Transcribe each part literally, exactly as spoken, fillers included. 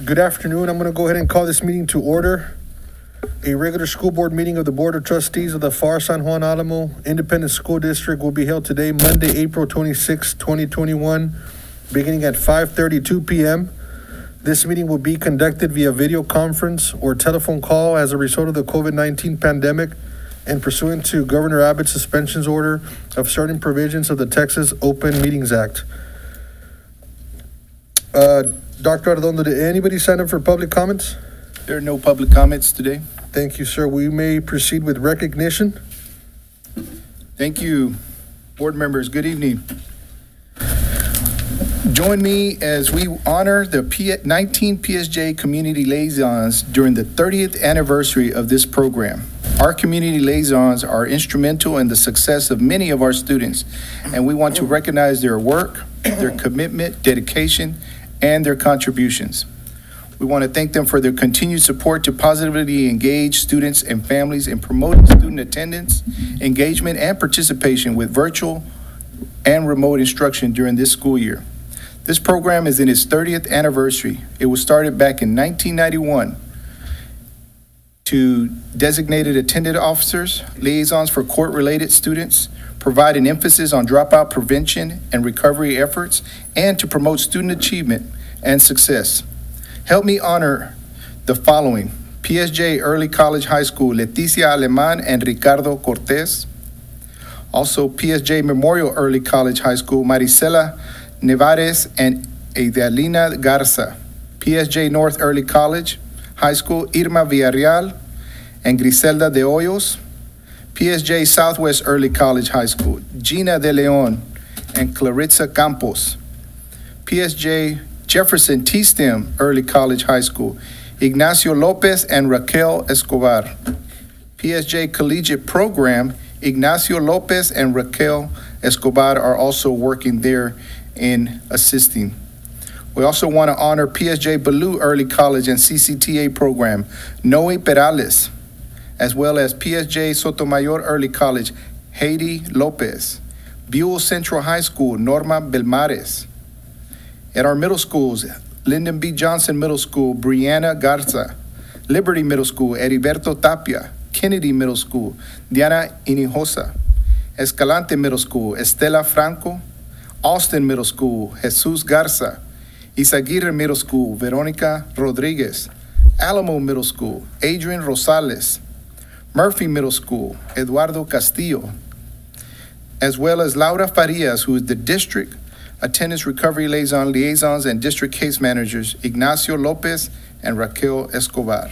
Good afternoon. I'm going to go ahead and call this meeting to order. A regular school board meeting of the Board of Trustees of the F A R San Juan Alamo Independent School District will be held today, Monday, April twenty-sixth, twenty twenty-one, beginning at five thirty-two p m This meeting will be conducted via video conference or telephone call as a result of the COVID nineteen pandemic and pursuant to Governor Abbott's suspensions order of certain provisions of the Texas Open Meetings Act. Uh, Doctor Arredondo, did anybody sign up for public comments? There are no public comments today. Thank you, sir. We may proceed with recognition. Thank you, board members. Good evening. Join me as we honor the P nineteen P S J Community Liaisons during the thirtieth anniversary of this program. Our community liaisons are instrumental in the success of many of our students, and we want to recognize their work, their commitment, dedication, and their contributions. We want to thank them for their continued support to positively engage students and families in promoting student attendance, engagement, and participation with virtual and remote instruction during this school year. This program is in its thirtieth anniversary. It was started back in nineteen ninety-one to designated attendant officers, liaisons for court-related students, provide an emphasis on dropout prevention and recovery efforts, and to promote student achievement and success. Help me honor the following: P S J Early College High School, Leticia Aleman and Ricardo Cortez. Also, P S J Memorial Early College High School, Marisela Nevares and Edelina Garza. P S J North Early College High School, Irma Villarreal and Griselda de Hoyos. P S J Southwest Early College High School, Gina de Leon and Claritza Campos. P S J Jefferson T-STEM Early College High School, Ignacio Lopez and Raquel Escobar. P S J Collegiate Program, Ignacio Lopez and Raquel Escobar are also working there in assisting. We also want to honor P S J Ballou Early College and C C T A Program, Noe Perales, as well as P S J Sotomayor Early College, Haiti Lopez. Buell Central High School, Norma Belmares. At our middle schools, Lyndon B. Johnson Middle School, Brianna Garza. Liberty Middle School, Heriberto Tapia. Kennedy Middle School, Diana Hinojosa. Escalante Middle School, Estela Franco. Austin Middle School, Jesus Garza. Izaguirre Middle School, Veronica Rodriguez. Alamo Middle School, Adrian Rosales. Murphy Middle School, Eduardo Castillo. As well as Laura Farias, who is the district attendance recovery liaison, liaisons, and district case managers, Ignacio Lopez and Raquel Escobar.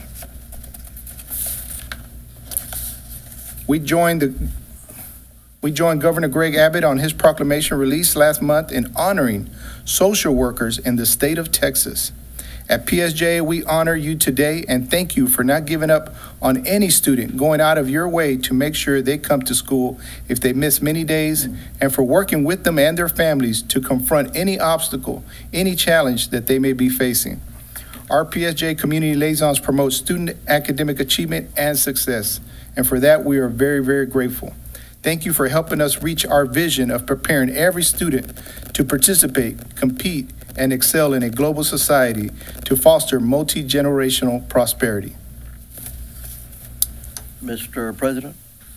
We joined the We joined Governor Greg Abbott on his proclamation released last month in honoring social workers in the state of Texas. At P S J, we honor you today and thank you for not giving up on any student, going out of your way to make sure they come to school if they miss many days, and for working with them and their families to confront any obstacle, any challenge that they may be facing. Our P S J community liaisons promote student academic achievement and success, and for that we are very, very grateful. Thank you for helping us reach our vision of preparing every student to participate, compete, and excel in a global society to foster multi-generational prosperity. Mister President?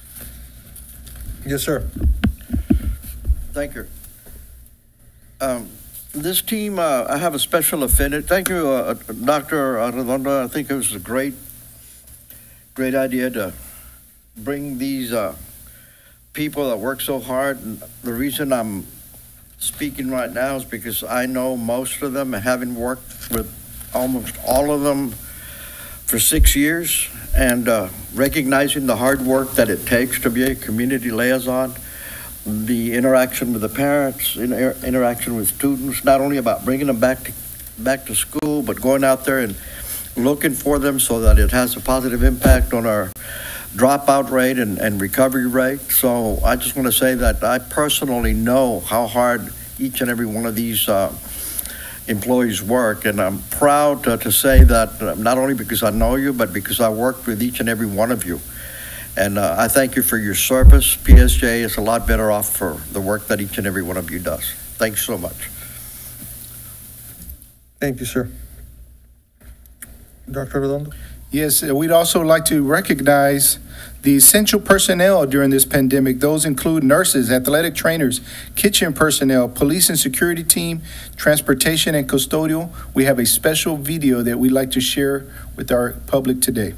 Yes, sir. Thank you. Um, this team, uh, I have a special affinity. Thank you, uh, Doctor Arredondo. I think it was a great, great idea to bring these uh, people that work so hard. And the reason I'm speaking right now is because I know most of them, and having worked with almost all of them for six years, and uh, recognizing the hard work that it takes to be a community liaison, the interaction with the parents, inter interaction with students, not only about bringing them back to, back to school, but going out there and looking for them so that it has a positive impact on our dropout rate and, and recovery rate. So I just want to say that I personally know how hard each and every one of these uh, employees work, and I'm proud to, to say that uh, not only because I know you, but because I worked with each and every one of you. And uh, I thank you for your service. P S J is a lot better off for the work that each and every one of you does. Thanks so much. Thank you, sir. Doctor Redondo? Yes, uh, we'd also like to recognize the essential personnel during this pandemic. Those include nurses, athletic trainers, kitchen personnel, police and security team, transportation and custodial. We have a special video that we'd like to share with our public today.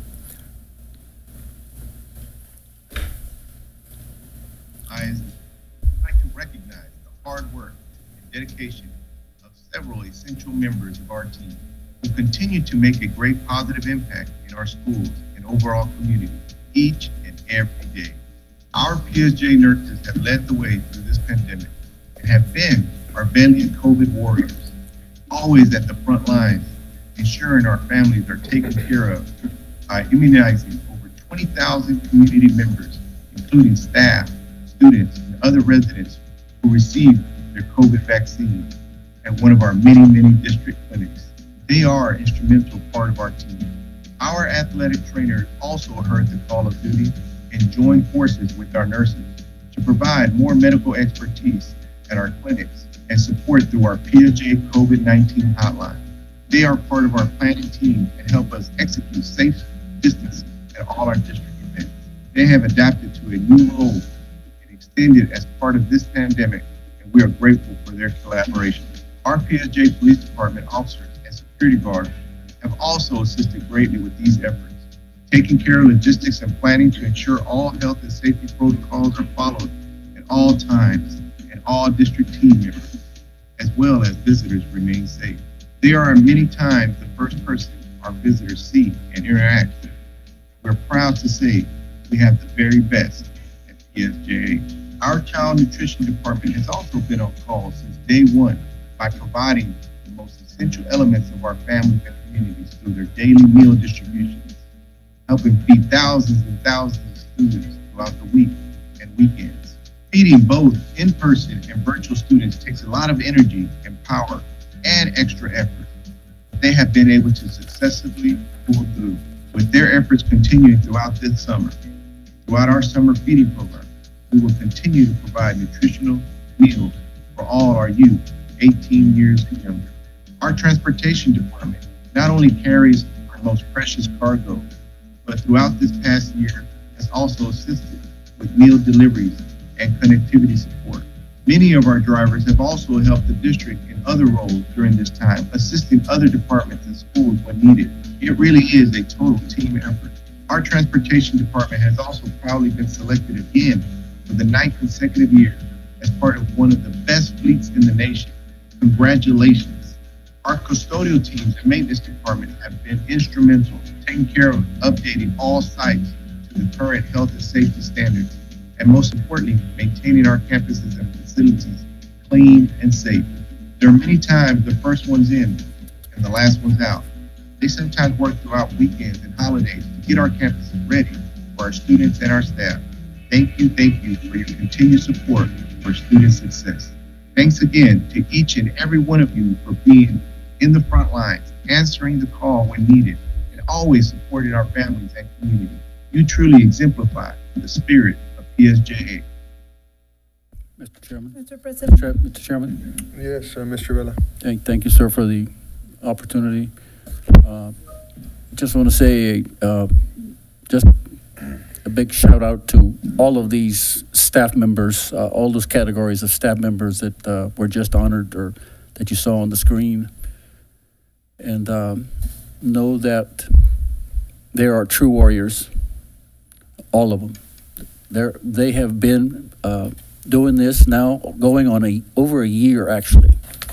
I'd like to recognize the hard work and dedication of several essential members of our team who continue to make a great positive impact in our schools and overall community each and every day. Our P S J nurses have led the way through this pandemic and have been our valiant COVID warriors, always at the front lines, ensuring our families are taken care of by immunizing over twenty thousand community members, including staff, students, and other residents who received their COVID vaccine at one of our many, many district clinics. They are an instrumental part of our team. Our athletic trainers also heard the call of duty and joined forces with our nurses to provide more medical expertise at our clinics and support through our P S J COVID nineteen hotline. They are part of our planning team and help us execute safe distancing at all our district events. They have adapted to a new role and extended as part of this pandemic, and we are grateful for their collaboration. Our P S J Police Department officers and security guards have also assisted greatly with these efforts, taking care of logistics and planning to ensure all health and safety protocols are followed at all times, and all district team members, as well as visitors, remain safe. They are many times the first person our visitors see and interact with. We're proud to say we have the very best at P S J A. Our child nutrition department has also been on call since day one by providing the most essential elements of our families and communities through their daily meal distributions, helping feed thousands and thousands of students throughout the week and weekends. Feeding both in-person and virtual students takes a lot of energy and power and extra effort. They have been able to successfully pull through, with their efforts continuing throughout this summer. Throughout our summer feeding program, we will continue to provide nutritional meals for all our youth, eighteen years and younger. Our transportation department not only carries our most precious cargo, but throughout this past year has also assisted with meal deliveries and connectivity support. Many of our drivers have also helped the district in other roles during this time, assisting other departments and schools when needed. It really is a total team effort. Our transportation department has also proudly been selected again for the ninth consecutive year as part of one of the best fleets in the nation. Congratulations. Our custodial teams and maintenance department have been instrumental in taking care of updating all sites to the current health and safety standards, and most importantly, maintaining our campuses and facilities clean and safe. There are many times the first one's in and the last one's out. They sometimes work throughout weekends and holidays to get our campuses ready for our students and our staff. Thank you, thank you for your continued support for student success. Thanks again to each and every one of you for being in the front lines, answering the call when needed, and always supporting our families and community. You truly exemplify the spirit of P S J A. Mister Chairman. Mister President. Mister Chairman. Yes, uh, Mister Vela. Thank, thank you, sir, for the opportunity. Uh, just want to say uh, just a big shout out to all of these staff members, uh, all those categories of staff members that uh, were just honored or that you saw on the screen. And um, know that they are true warriors, all of them. They're, they have been uh, doing this now going on a over a year, actually.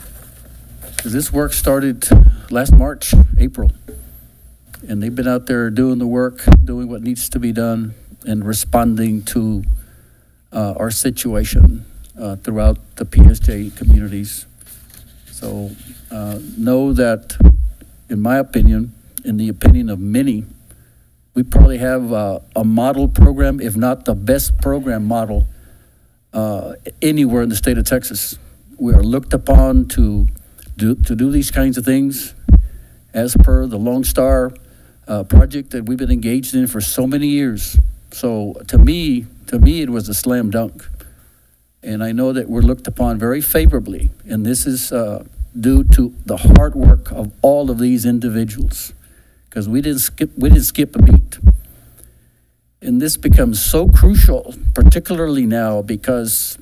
This work started last March, April. And they've been out there doing the work, doing what needs to be done, and responding to uh, our situation uh, throughout the P S J communities. So uh, know that, in my opinion, in the opinion of many, we probably have uh, a model program, if not the best program model uh, anywhere in the state of Texas. We are looked upon to do, to do these kinds of things as per the Lone Star uh, project that we've been engaged in for so many years. So to me, to me, it was a slam dunk. And I know that we're looked upon very favorably. And this is uh, due to the hard work of all of these individuals. because we didn't skip, we didn't skip a beat. And this becomes so crucial, particularly now, because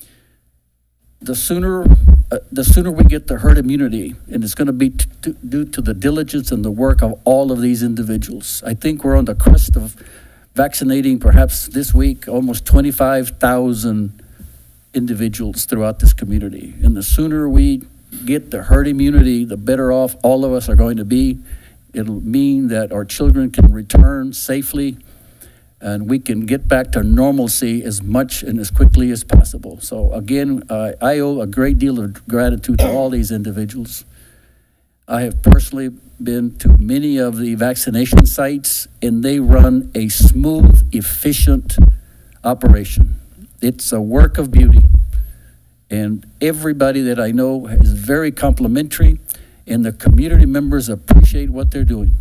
the sooner, uh, the sooner we get the herd immunity, and it's going to be t- t- due to the diligence and the work of all of these individuals. I think we're on the crest of vaccinating, perhaps this week, almost twenty-five thousand individuals throughout this community. And the sooner we get the herd immunity, the better off all of us are going to be. It'll mean that our children can return safely, and we can get back to normalcy as much and as quickly as possible. So again, uh, I owe a great deal of gratitude to all these individuals. I have personally been to many of the vaccination sites, and they run a smooth, efficient operation. It's a work of beauty. And everybody that I know is very complimentary, and the community members appreciate what they're doing.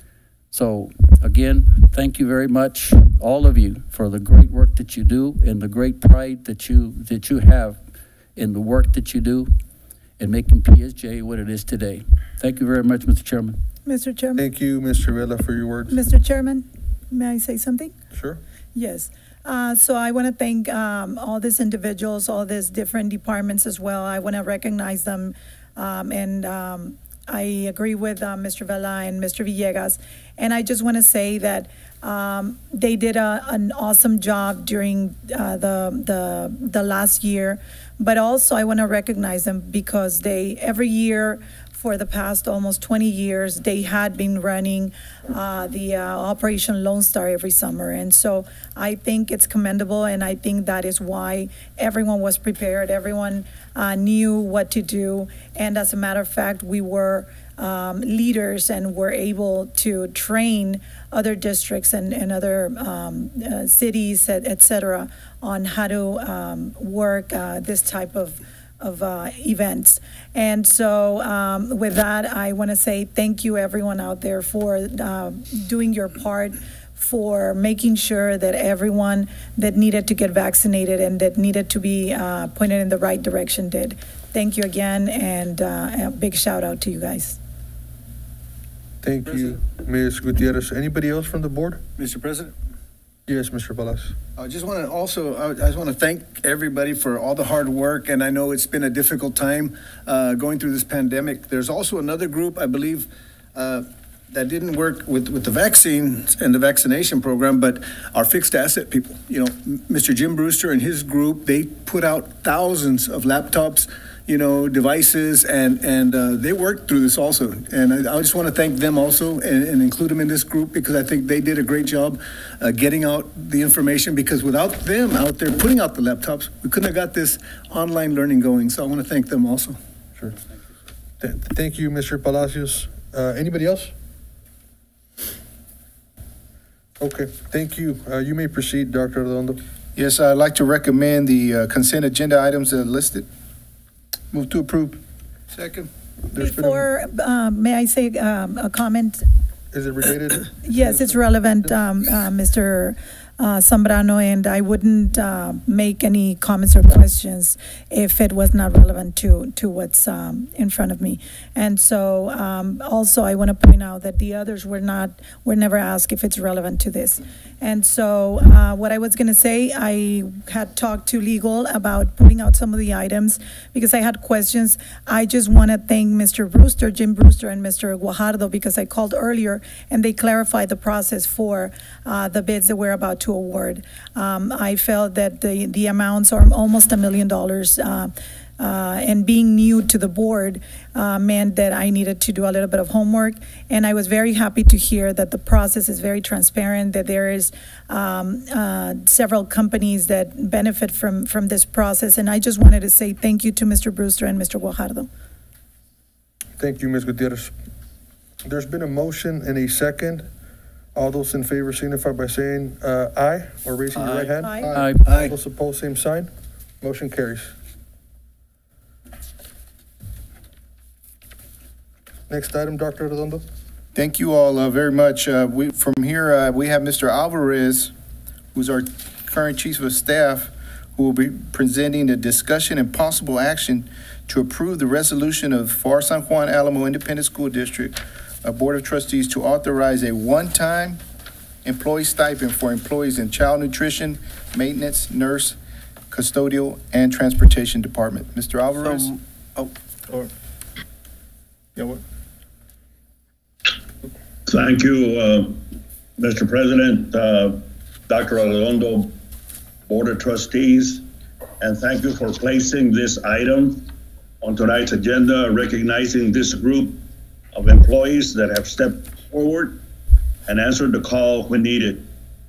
So again, thank you very much, all of you, for the great work that you do and the great pride that you that you have in the work that you do in making P S J what it is today. Thank you very much, Mister Chairman. Mister Chairman? Thank you, Mister Vela, for your words. Mister Chairman, may I say something? Sure. Yes. Uh, so I want to thank um, all these individuals, all these different departments as well. I want to recognize them. Um, and um, I agree with uh, Mister Vela and Mister Villegas. And I just want to say that um, they did a, an awesome job during uh, the, the, the last year. But also I want to recognize them because they, every year, for the past almost twenty years, they had been running uh, the uh, Operation Lone Star every summer. And so I think it's commendable, and I think that is why everyone was prepared. Everyone uh, knew what to do. And as a matter of fact, we were um, leaders and were able to train other districts and, and other um, uh, cities, et, et cetera, on how to um, work uh, this type of of uh, events. And so um, with that, I want to say thank you everyone out there for uh, doing your part, for making sure that everyone that needed to get vaccinated and that needed to be uh, pointed in the right direction did. Thank you again, and uh, a big shout out to you guys. Thank you, Miz Gutierrez. Anybody else from the board? Mister President? Yes, Mister Balas. I just want to also, I just want to thank everybody for all the hard work, and I know it's been a difficult time uh, going through this pandemic. There's also another group, I believe, uh, that didn't work with, with the vaccines and the vaccination program, but our fixed asset people. You know, Mister Jim Brewster and his group, they put out thousands of laptops, you know, devices, and, and uh, they worked through this also. And I, I just want to thank them also and, and include them in this group, because I think they did a great job uh, getting out the information, because without them out there putting out the laptops, we couldn't have got this online learning going. So I want to thank them also. Sure. Th- Thank you, Mister Palacios. Uh, Anybody else? Okay, thank you. Uh, You may proceed, Doctor Arredondo. Yes, I'd like to recommend the uh, consent agenda items that are listed. Move to approve. Second. There's been a- Before, um, may I say um, a comment? Is it related? Yes, it's relevant, um, uh, Mister uh, Zambrano, and I wouldn't uh, make any comments or questions if it was not relevant to, to what's um, in front of me. And so um, also I want to point out that the others were not, were never asked if it's relevant to this. And so uh, what I was going to say, I had talked to legal about putting out some of the items because I had questions. I just want to thank Mister Brewster, Jim Brewster, and Mister Guajardo, because I called earlier and they clarified the process for uh, the bids that we're about to award. Um, I felt that the, the amounts are almost a million dollars. Uh, Uh, and being new to the board uh, meant that I needed to do a little bit of homework. And I was very happy to hear that the process is very transparent, that there is um, uh, several companies that benefit from, from this process. And I just wanted to say thank you to Mister Brewster and Mister Guajardo. Thank you, Miz Gutierrez. There's been a motion and a second. All those in favor signify by saying uh, aye or raising your right hand. Aye. Aye. All those opposed, same sign. Motion carries. Next item, Doctor Arredondo. Thank you all uh, very much. Uh, we, from here, uh, we have Mister Alvarez, who's our current Chief of Staff, who will be presenting a discussion and possible action to approve the resolution of FAR San Juan Alamo Independent School District uh, Board of Trustees to authorize a one-time employee stipend for employees in child nutrition, maintenance, nurse, custodial, and transportation department. Mister Alvarez? Um, oh, Or- Yeah, what? Thank you, uh, Mister President, uh, Doctor Arredondo, Board of Trustees, and thank you for placing this item on tonight's agenda, recognizing this group of employees that have stepped forward and answered the call when needed.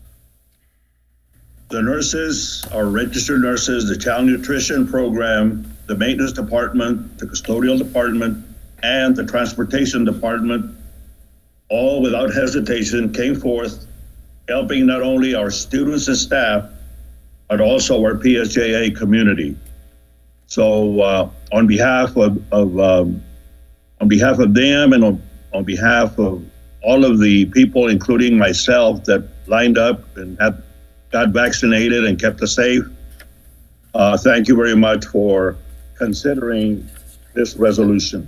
The nurses, our registered nurses, the child nutrition program, the maintenance department, the custodial department, and the transportation department, all without hesitation came forth, helping not only our students and staff, but also our P S J A community. So uh, on behalf of, of um, on behalf of them and on, on behalf of all of the people, including myself, that lined up and have, got vaccinated and kept us safe, uh, thank you very much for considering this resolution.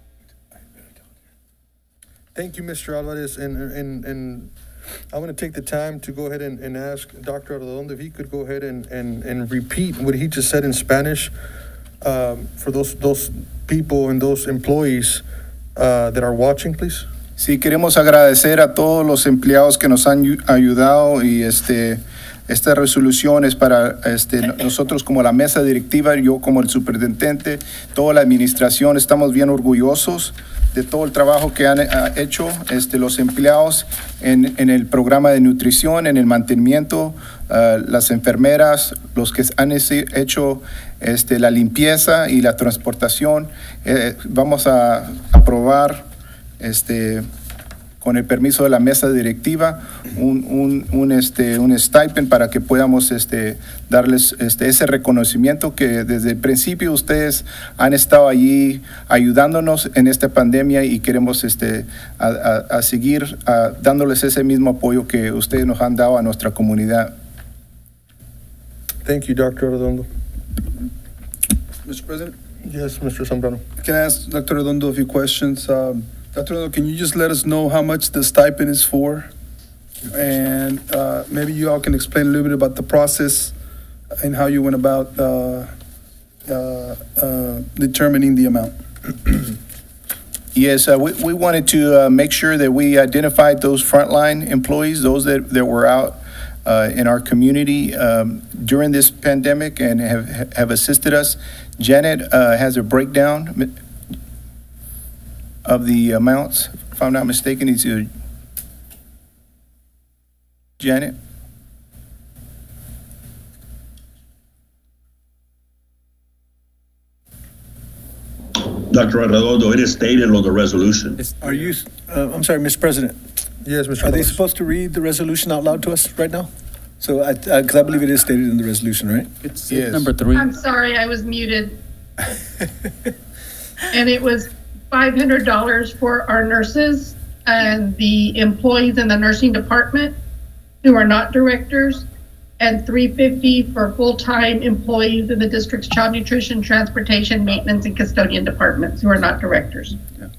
Thank you, Mister Alvarez, and, and, and I'm gonna take the time to go ahead and, and ask Doctor Arredondo if he could go ahead and, and, and repeat what he just said in Spanish, um, for those, those people and those employees, uh, that are watching, please. Sí, queremos agradecer a todos los empleados que nos han yu- ayudado y este, esta resolución es para este, nosotros como la mesa directiva, yo como el superintendente, toda la administración, estamos bien orgullosos de todo el trabajo que han uh, hecho este, los empleados en, en el programa de nutrición, en el mantenimiento, uh, las enfermeras, los que han hecho este, la limpieza y la transportación. Eh, vamos a aprobar este, con el permiso de la mesa directiva, un, un, un, este, un stipend para que podamos este, darles este, ese reconocimiento que desde el principio ustedes han estado allí ayudándonos en esta pandemia y queremos este, a, a, a seguir a, dándoles ese mismo apoyo que ustedes nos han dado a nuestra comunidad. Thank you, Doctor Arredondo. Mister President, Yes, Mister Zambrano. can I ask Doctor Redondo a few questions? Um, Doctor Redondo, can you just let us know how much the stipend is for? And uh, maybe you all can explain a little bit about the process and how you went about uh, uh, uh, determining the amount. Yes, uh, we, we wanted to uh, make sure that we identified those frontline employees, those that, that were out uh, in our community um, during this pandemic and have, have assisted us. Janet uh, has a breakdown of the amounts, if I'm not mistaken. It's uh, Janet? Doctor Arredondo, it is stated on the resolution. Are you, uh, I'm sorry, Mister President, Yes, Mister are they Lopez. supposed to read the resolution out loud to us right now? So, I, because I believe it is stated in the resolution, right? It's Yes. number three. I'm sorry, I was muted. And it was five hundred dollars for our nurses and the employees in the nursing department who are not directors, and three hundred fifty dollars for full-time employees in the district's child nutrition, transportation, maintenance, and custodian departments who are not directors.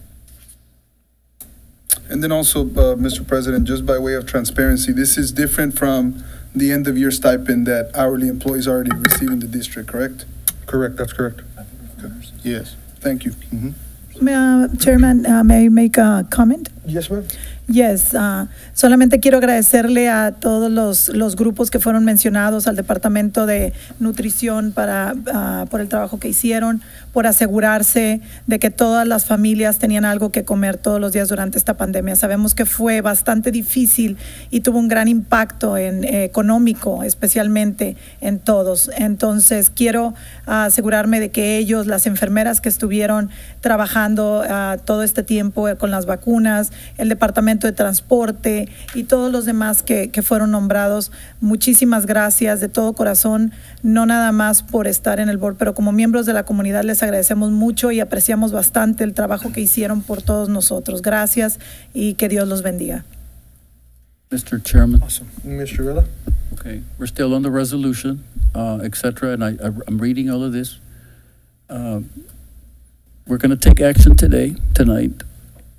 And then also, uh, Mister President, just by way of transparency, this is different from the end-of-year stipend that hourly employees already receive in the district, correct? Correct, that's correct. Yes. Thank you. Uh, Chairman, uh, may I make a comment? Yes, ma'am. Yes, uh, solamente quiero agradecerle a todos los, los grupos que fueron mencionados, al Departamento de Nutrición para, uh, por el trabajo que hicieron, por asegurarse de que todas las familias tenían algo que comer todos los días durante esta pandemia. Sabemos que fue bastante difícil y tuvo un gran impacto en, eh, económico, especialmente en todos. Entonces, quiero uh, asegurarme de que ellos, las enfermeras que estuvieron trabajando uh, todo este tiempo con las vacunas, el Departamento de Transporte y todos los demás que, que fueron nombrados. Muchísimas gracias de todo corazón, no nada más por estar en el board, pero como miembros de la comunidad les agradecemos mucho y apreciamos bastante el trabajo que hicieron por todos nosotros. Gracias y que Dios los bendiga. Mister Chairman. Mister Vela? Okay, we're still on the resolution, uh, et cetera, and I, I, I'm reading all of this. Uh, We're going to take action today, tonight,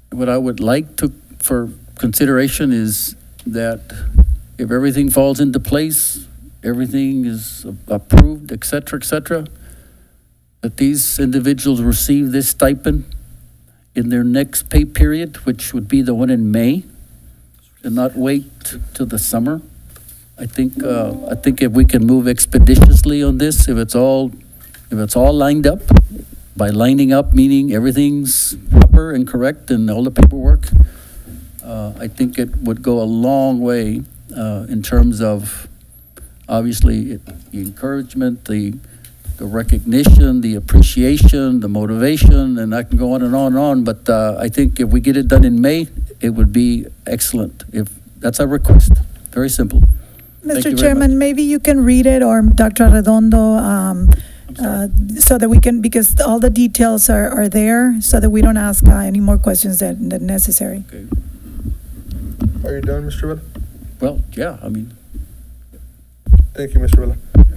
what I would like to, for consideration is that if everything falls into place, everything is approved, et cetera, et cetera, that these individuals receive this stipend in their next pay period, which would be the one in May, and not wait till the summer. I think, uh, I think if we can move expeditiously on this, if it's all, if it's all lined up, by lining up, meaning everything's proper and correct and all the paperwork, uh, I think it would go a long way uh, in terms of, obviously, it, the encouragement, the, the recognition, the appreciation, the motivation, and I can go on and on and on, but uh, I think if we get it done in May, it would be excellent. If that's our request, very simple. Thank you Mister very Chairman, much. maybe you can read it, or Doctor Arredondo, um, uh, so that we can, because all the details are, are there, so that we don't ask uh, any more questions than, than necessary. Okay. Are you done, Mister Vela? Well, yeah, I mean, Thank you, Mister Vela.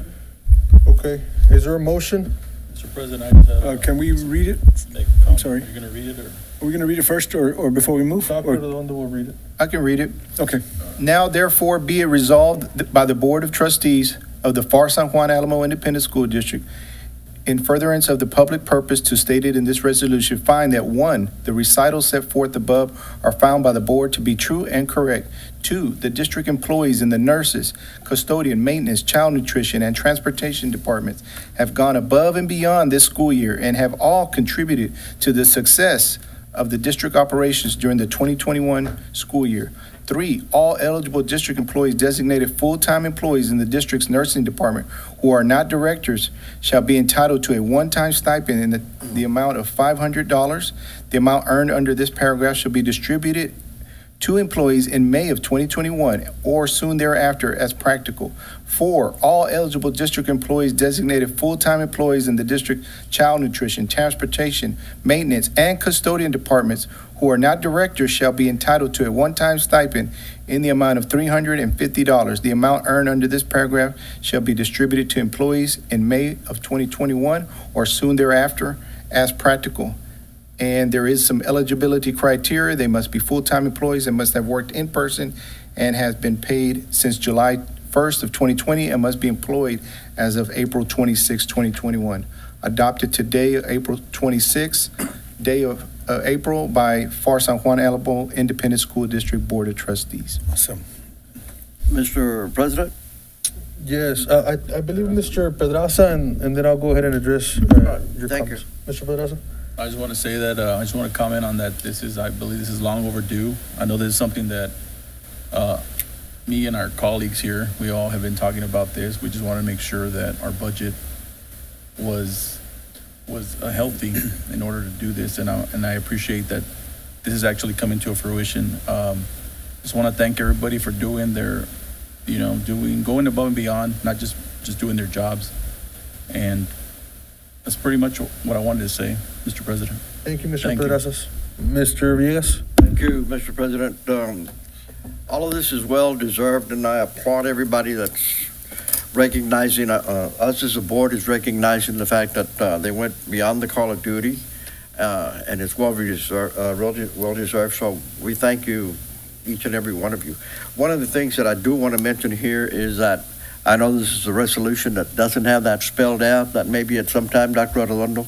Okay, is there a motion? Mister President, I just have. Uh, can we read it? make a I'm comment. sorry. Are you going to read it or? Are we going to read it first or, or before we move? Doctor Or- Redondo will read it. I can read it. Okay. Now therefore be it resolved by the Board of Trustees of the FAR San Juan Alamo Independent School District, in furtherance of the public purpose to stated in this resolution, find that one, the recitals set forth above are found by the board to be true and correct. Two, the district employees and the nurses, custodian, maintenance, child nutrition, and transportation departments have gone above and beyond this school year and have all contributed to the success of the district operations during the twenty twenty-one school year. Three, all eligible district employees designated full-time employees in the district's nursing department who are not directors shall be entitled to a one-time stipend in the, the amount of five hundred dollars. The amount earned under this paragraph shall be distributed to employees in May of twenty twenty-one or soon thereafter as practical. Four, all eligible district employees designated full-time employees in the district child nutrition, transportation, maintenance, and custodian departments who are not directors shall be entitled to a one-time stipend in the amount of three hundred fifty dollars. The amount earned under this paragraph shall be distributed to employees in May of twenty twenty-one or soon thereafter as practical. And there is some eligibility criteria. They must be full-time employees and must have worked in person and has been paid since July first of twenty twenty and must be employed as of April twenty-sixth, twenty twenty-one. Adopted today, April twenty-sixth, day of uh, April by FAR San Juan Alamo Independent School District Board of Trustees. Awesome. Mister President? Yes, uh, I, I believe Mister Pedraza, and, and then I'll go ahead and address uh, your Thank comments. Mister Pedraza? I just want to say that, uh, I just want to comment on that. This is, I believe this is long overdue. I know this is something that, uh, me and our colleagues here, we all have been talking about this. We just want to make sure that our budget was, was uh, healthy in order to do this. And I, and I appreciate that this is actually coming to a fruition. Um, just want to thank everybody for doing their, you know, doing, going above and beyond, not just, just doing their jobs. And that's pretty much what I wanted to say, Mister President. Thank you, Mister Thank you. Pedraza. Mister Villegas? Thank you, Mister President. Um, all of this is well-deserved, and I applaud everybody that's recognizing, uh, uh, us as a board is recognizing the fact that uh, they went beyond the call of duty, uh, and it's well-deserved, uh, well-deserved, so we thank you, each and every one of you. One of the things that I do want to mention here is that I know this is a resolution that doesn't have that spelled out, that maybe at some time, Doctor Arredondo,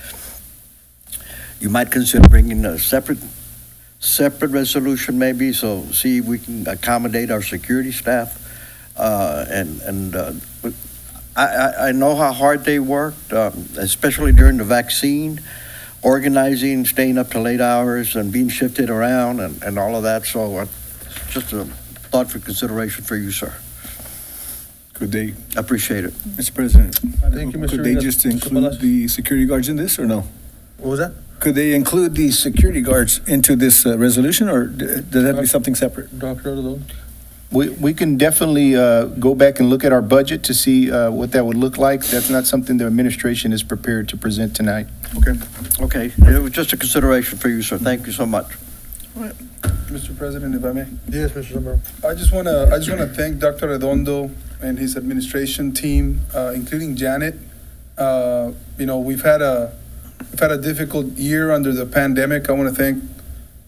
you might consider bringing a separate, separate resolution maybe, so see if we can accommodate our security staff. Uh, and and uh, I, I, I know how hard they worked, um, especially during the vaccine, organizing, staying up to late hours and being shifted around and, and all of that. So uh, just a thought for consideration for you, sir. Could they, Appreciate it. Mister President? Thank you, Mister Could they Villegas. just Mister include Palacios? the security guards in this or no? What was that? Could they include the security guards into this uh, resolution, or d- does that have to be something separate? Doctor Arredondo? We, we can definitely uh, go back and look at our budget to see uh, what that would look like. That's not something the administration is prepared to present tonight. Okay. Okay, it was just a consideration for you, sir. Thank you so much. Mister President, if I may. Yes, Mister Zambrano. I just want to, I just want to thank Doctor Redondo and his administration team, uh, including Janet. Uh, you know, we've had a, we've had a difficult year under the pandemic. I want to thank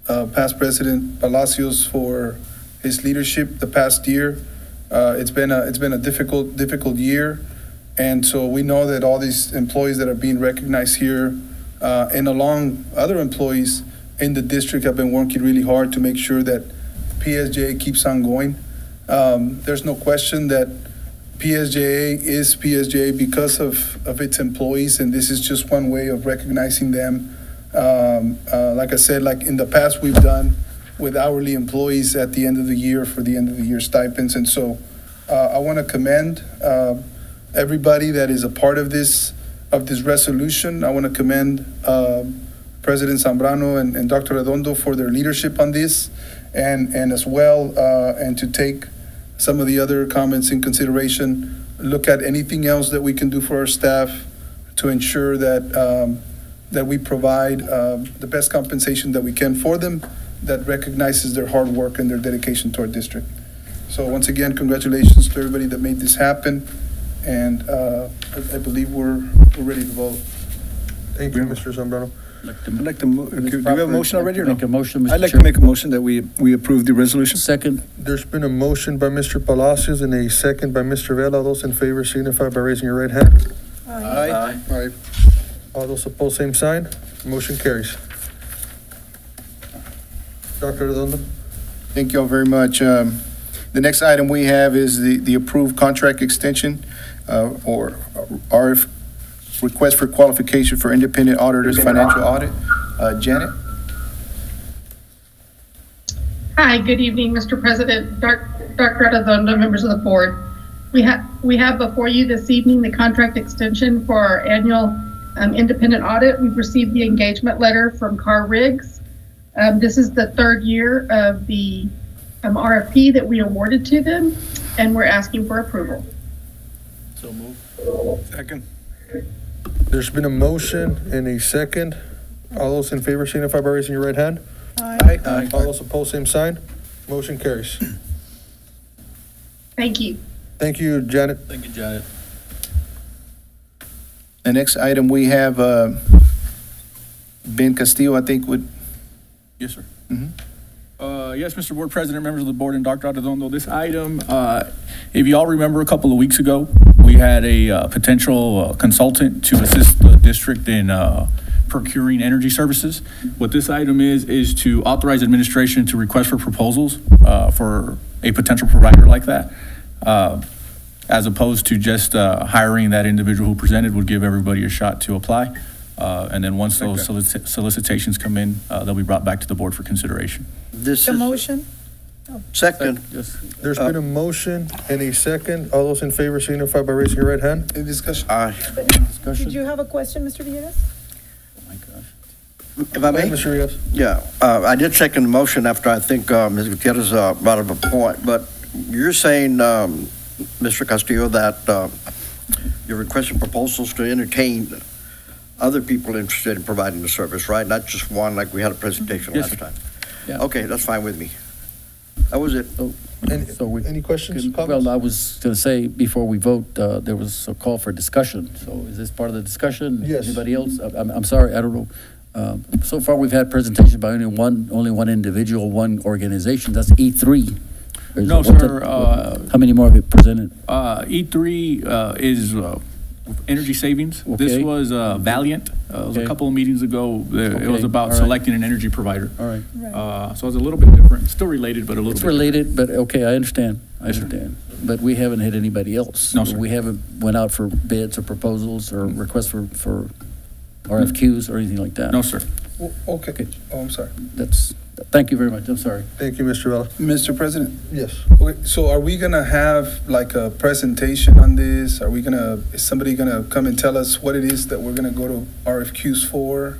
uh, past President Palacios for his leadership the past year. Uh, it's been a, it's been a difficult, difficult year. And so we know that all these employees that are being recognized here uh, and along other employees in the district have been working really hard to make sure that P S J A keeps on going. Um, there's no question that P S J A is P S J A because of, of its employees, and this is just one way of recognizing them. Um, uh, like I said, like in the past we've done with hourly employees at the end of the year for the end of the year stipends. And so uh, I want to commend uh, everybody that is a part of this of this resolution. I want to commend uh, President Zambrano and, and Doctor Redondo for their leadership on this, and, and as well, uh, and to take some of the other comments in consideration, look at anything else that we can do for our staff to ensure that um, that we provide uh, the best compensation that we can for them that recognizes their hard work and their dedication to our district. So once again, congratulations to everybody that made this happen, and uh, I, I believe we're, we're ready to vote. Thank you, Mister Zambrano. I'd like to, mo- do we have a motion already or no? Make a motion, Mister I'd like Chair. to make a motion that we, we approve the resolution. Second. There's been a motion by Mister Palacios and a second by Mister Vela. Those in favor signify by raising your right hand. Aye. Aye. All those opposed, same sign. Motion carries. Doctor Redondo? Thank you all very much. Um, The next item we have is the, the approved contract extension uh, or R F, request for qualification for independent auditors financial audit. Uh, Janet? Hi, good evening, Mister President, Doctor Redondo, members of the board. We have we have before you this evening the contract extension for our annual um, independent audit. We've received the engagement letter from Carr Riggs. Um, this is the third year of the um, R F P that we awarded to them, and we're asking for approval. So move. Second. There's been a motion and a second. All those in favor signify by raising your right hand. Aye. Aye. All those opposed, same sign. Motion carries. Thank you. Thank you, Janet. Thank you, Janet. The next item we have, uh, Ben Castillo, I think would, Yes, sir. Mhm. Uh, yes, Mister Board President, members of the board, and Doctor Arredondo, this item, uh, if you all remember a couple of weeks ago, we had a uh, potential uh, consultant to assist the district in uh, procuring energy services. What this item is, is to authorize administration to request for proposals uh, for a potential provider like that, uh, as opposed to just uh, hiring that individual who presented would give everybody a shot to apply. Uh, and then once those solici- solicitations come in, uh, they'll be brought back to the board for consideration. This The is motion? second. Yes. There's been a motion and a second. All those in favor signify by raising your right hand. Any discussion? Aye. Did you have a question, Mister Villegas? Oh, my gosh. If I may? Mister Rios? Yeah, uh, I did second the motion after I think uh, Miz Gutierrez uh, brought up a point, but you're saying, um, Mister Castillo, that uh, you're requesting proposals to entertain other people interested in providing the service, right? Not just one, like we had a presentation Yes, last sir. time. Yeah. Okay, that's fine with me. That was it. Any, So we- any questions, Well, comments? I was going to say, before we vote, uh, there was a call for discussion. So is this part of the discussion? Yes. Anybody else? I- I'm, I'm sorry, I don't know. Um, So far, we've had presentation by only one, only one individual, one organization. That's E three. Or is No, it- what's sir, it- uh, How many more have you presented? Uh, E three, uh, is, uh, energy savings. This Okay. was, uh, Valiant. Uh, it was a Okay. couple of meetings ago. Uh, It Okay, was about all right. selecting an energy provider. All right. Right. Uh, so it's a little bit different, still related, but a little bit. It's related, but okay, I understand. I Yes, sir. understand. But we haven't hit anybody else. No, sir. We haven't went out for bids or proposals or requests for, for R F Qs or anything like that. No, sir. Oh, Okay. Okay. Oh, I'm sorry. That's, thank you very much. I'm sorry. Thank you, Mister Vela. Mister President, Yes. okay, so are we gonna have like a presentation on this? Are we gonna, is somebody gonna come and tell us what it is that we're gonna go to R F Qs for?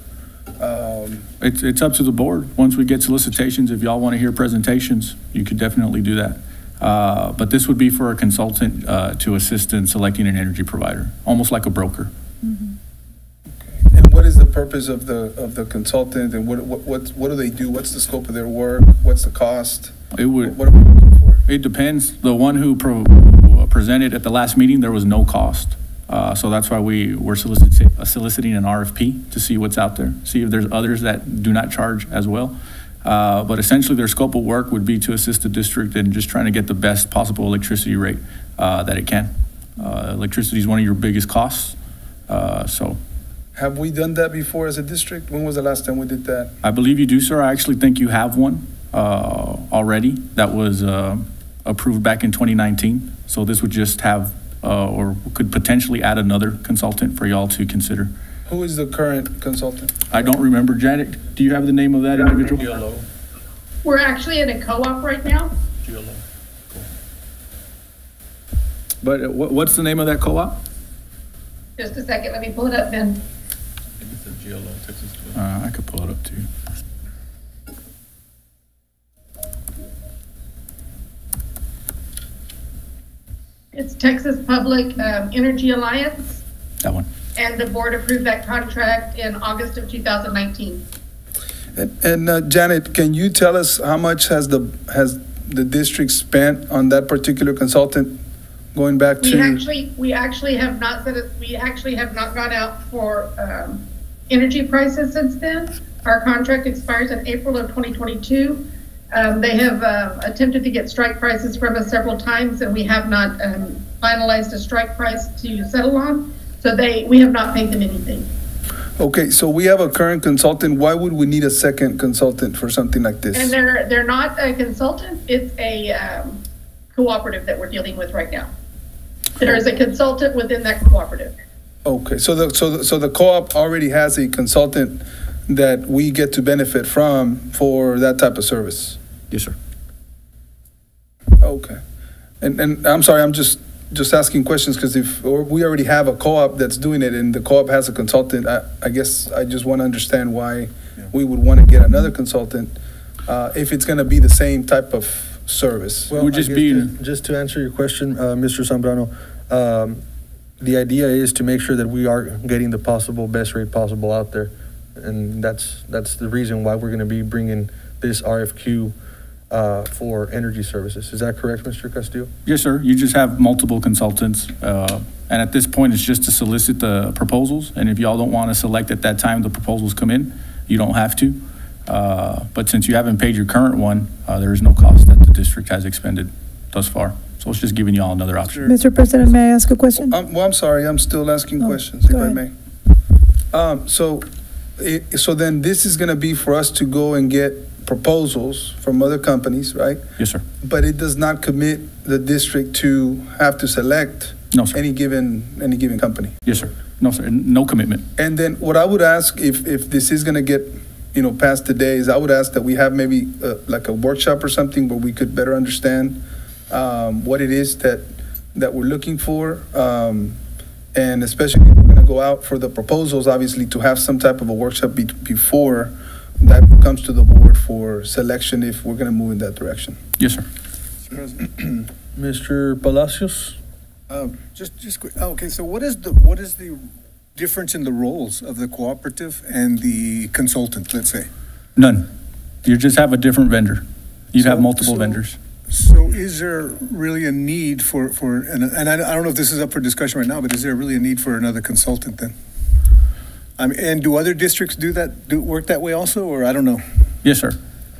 Um, It's, it's up to the board. Once we get solicitations, if y'all want to hear presentations, you could definitely do that. Uh, but this would be for a consultant, uh, to assist in selecting an energy provider, almost like a broker. And what is the purpose of the, of the consultant, and what, what, what what do they do? What's the scope of their work? What's the cost? It would, What are we looking for? it depends. The one who pro, who presented at the last meeting, there was no cost. Uh, so that's why we were soliciting, soliciting an R F P to see what's out there, see if there's others that do not charge as well. Uh, But essentially, their scope of work would be to assist the district in just trying to get the best possible electricity rate uh, that it can. Uh, Electricity is one of your biggest costs, uh, so Have we done that before as a district? When was the last time we did that? I believe you do, sir. I actually think you have one uh, already that was uh, approved back in twenty nineteen. So this would just have, uh, or could potentially add another consultant for y'all to consider. Who is the current consultant? I don't remember, Janet. Do you have the name of that individual? We're actually in a co-op right now. But uh, what- what's the name of that co-op? Just a second, let me pull it up, Ben. Uh, I could pull it up too. It's Texas Public um, Energy Alliance, That one. and the board approved that contract in August of two thousand nineteen. And, and uh, Janet, can you tell us how much has the, has the district spent on that particular consultant going back We to? actually, we actually have not said it, we actually have not gone out for um, energy prices since then. Our contract expires in April of twenty twenty-two. Um, They have uh, attempted to get strike prices from us several times, and we have not um, finalized a strike price to settle on. So they, we have not paid them anything. Okay, so we have a current consultant. Why would we need a second consultant for something like this? And they're, they're not a consultant, it's a um, cooperative that we're dealing with right now. There is a consultant within that cooperative. Okay, so the, so the, so the co-op already has a consultant that we get to benefit from for that type of service? Yes, sir. Okay. And, and I'm sorry, I'm just, just asking questions because if, or we already have a co-op that's doing it and the co-op has a consultant, I, I guess I just want to understand why we would want to get another consultant uh, if it's going to be the same type of service. Well, Would I just guess be- to- Just to answer your question, uh, Mister Zambrano, um, the idea is to make sure that we are getting the possible, best rate possible out there. And that's, that's the reason why we're gonna be bringing this R F Q uh, for energy services. Is that correct, Mister Castillo? Yes, sir. You just have multiple consultants. uh, And at this point, it's just to solicit the proposals. And if y'all don't want to select at that time the proposals come in, you don't have to. Uh, But since you haven't paid your current one, uh, there is no cost that the district has expended thus far. So it's just giving y'all another option. Mister President, may I ask a question? Um, well, I'm sorry, I'm still asking Oh, questions, if go I ahead. may. Um, so, it, so then this is gonna be for us to go and get proposals from other companies, right? Yes, sir. But it does not commit the district to have to select No, sir. any given, any given company. Yes, sir. No, sir. No commitment. And then what I would ask, if, if this is gonna get, you know, past today, is I would ask that we have maybe uh, like a workshop or something where we could better understand um, what it is that, that we're looking for. Um, and especially if we're gonna go out for the proposals, obviously, to have some type of a workshop be- before that comes to the board for selection if we're gonna move in that direction. Yes, sir. Mister Palacios? Um, Just, just, quick- oh, okay, so what is the, what is the difference in the roles of the cooperative and the consultant, let's say? None. You just have a different vendor. You'd have So- multiple so- vendors. So is there really a need for, for, and, and I I don't know if this is up for discussion right now, but is there really a need for another consultant then? I mean, and do other districts do that, do work that way also, or I don't know? Yes, sir.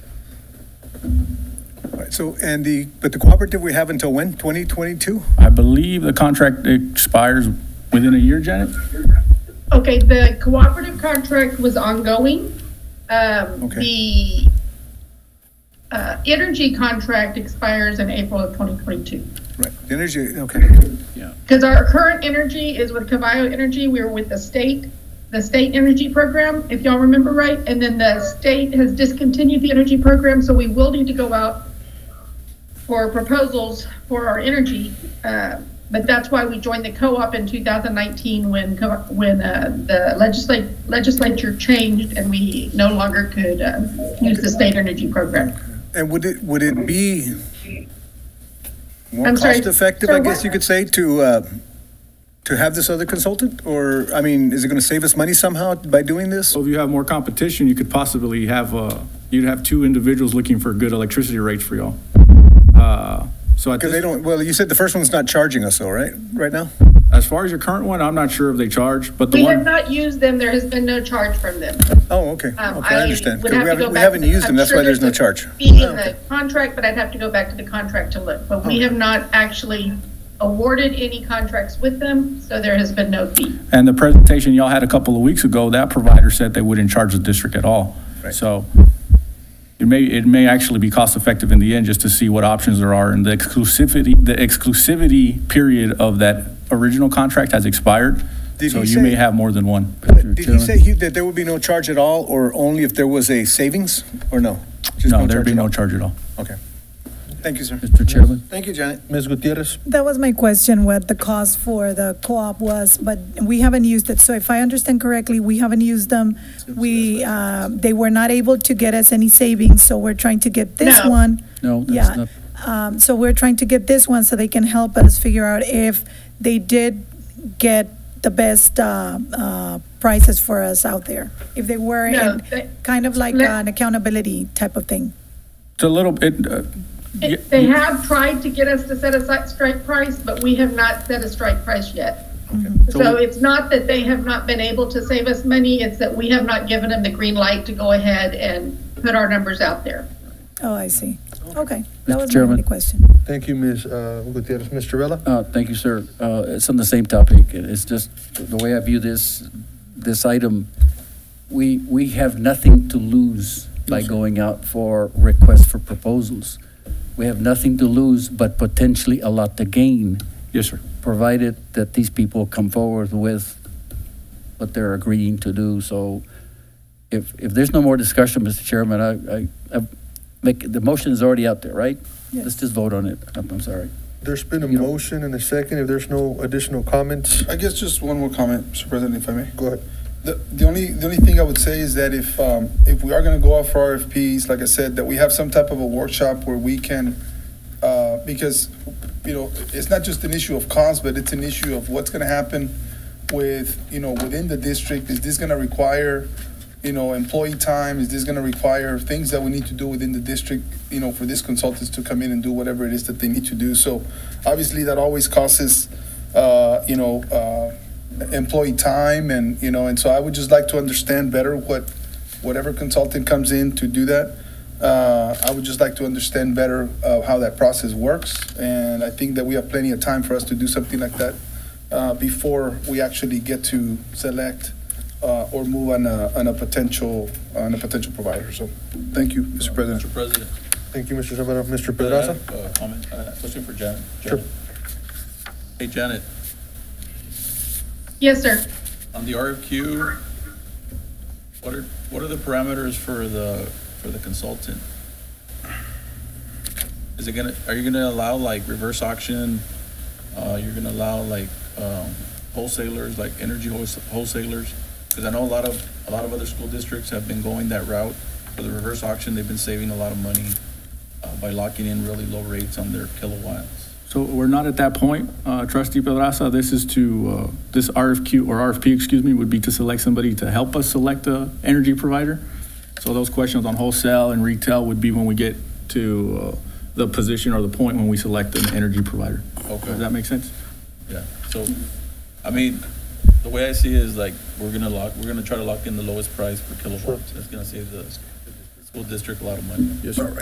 All right, so, and the, but the cooperative we have until when, twenty twenty-two? I believe the contract expires within a year, Janet? Okay, the cooperative contract was ongoing. Um, Okay. The uh, energy contract expires in April of twenty twenty-two. Right, the energy, okay. Because our current energy is with Cavallo Energy. We were with the state, the state energy program, if y'all remember right. And then the state has discontinued the energy program, so we will need to go out for proposals for our energy. Uh, But that's why we joined the co-op in two thousand nineteen when, co- when uh, the legislate, legislature changed and we no longer could uh, use the state energy program. And would it, would it be more I'm sorry, cost effective, sir, I guess what? you could say, to, uh, to have this other consultant? Or, I mean, is it gonna save us money somehow by doing this? So if you have more competition, you could possibly have, uh, you'd have two individuals looking for good electricity rates for y'all. Uh, So at Because they this, don't, well, you said the first one's not charging us though, right, right now? As far as your current one, I'm not sure if they charge, but the We have one, not used them. There has been no charge from them. Oh, okay, Um, okay, I understand. would 'Cause have we to go haven't, we back haven't to- used them, I'm that's sure why there's no a charge. fee in Oh, okay. the contract, but I'd have to go back to the contract to look. But we have not actually awarded any contracts with them, so there has been no fee. and the presentation y'all had a couple of weeks ago, that provider said they wouldn't charge the district at all. Right. So it may, it may actually be cost effective in the end just to see what options there are. And the exclusivity, the exclusivity period of that original contract has expired. Did So he you may say- have more than one. Did he say he- that there would be no charge at all, or only if there was a savings, or no? Just No, there'd be at no all? charge at all. Okay. Thank you, sir. Mister Chairman? Thank you, Janet. Miz Gutierrez? That was my question, what the cost for the co-op was, but we haven't used it. So if I understand correctly, we haven't used them. We, uh, they were not able to get us any savings, so we're trying to get this No. one. No, Yeah. that's not. Um, so we're trying to get this one so they can help us figure out if they did get the best, uh, uh, prices for us out there. If they were No, in, they- kind of like Let- an accountability type of thing. It's a little, it, uh, y- They have tried to get us to set a si- strike price, but we have not set a strike price yet. So So we- it's not that they have not been able to save us money, it's that we have not given them the green light to go ahead and put our numbers out there. Oh, I see. Okay, Mister that was my Chairman. only question. Thank you, Miz uh, Gutierrez. Mister Vela? Uh, Thank you, sir. Uh, It's on the same topic. It's just the way I view this, this item, we, we have nothing to lose by going out for requests for proposals. We have nothing to lose, but potentially a lot to gain, yes, sir. provided that these people come forward with what they're agreeing to do. So if, if there's no more discussion, Mister Chairman, I, I, I make, the motion is already out there, right? Let's Yes. just vote on it. I'm, I'm sorry. There's been a You know- motion and a second. If there's no additional comments, I guess just one more comment, Mister President, if I may. go ahead. The, the only, the only thing I would say is that if, um, if we are gonna go out for R F Ps, like I said, that we have some type of a workshop where we can, uh, because, you know, it's not just an issue of cost, but it's an issue of what's gonna happen with, you know, within the district. Is this gonna require, you know, employee time? Is this gonna require things that we need to do within the district, you know, for these consultants to come in and do whatever it is that they need to do? So obviously, that always causes, uh, you know, uh, employee time, and, you know, and so I would just like to understand better what, whatever consultant comes in to do that, uh, I would just like to understand better uh, how that process works, and I think that we have plenty of time for us to do something like that uh, before we actually get to select uh, or move on a, on a potential, on a potential provider. So, thank you, Mister President. Mister President. Thank you, Mister Zambrano. Mister I Pedraza? have a comment, uh, question for Janet. Sure. Janet. Hey, Janet, Yes, sir. on the R F Q, what are, what are the parameters for the, for the consultant? Is it gonna, are you gonna allow like reverse auction? Uh, you're gonna allow like, um, wholesalers, like energy wholes- wholesalers? Because I know a lot of, a lot of other school districts have been going that route for the reverse auction. They've been saving a lot of money, uh, by locking in really low rates on their kilowatts. So we're not at that point, uh, trustee Pedraza. This is to, uh, this R F Q, or R F P, excuse me, would be to select somebody to help us select a energy provider. So those questions on wholesale and retail would be when we get to, uh, the position or the point when we select an energy provider. Okay. Does that make sense? Yeah, so, I mean, the way I see it is like, we're gonna lock, we're gonna try to lock in the lowest price per kilowatt. That's gonna save the school district a lot of money. Yes, sir.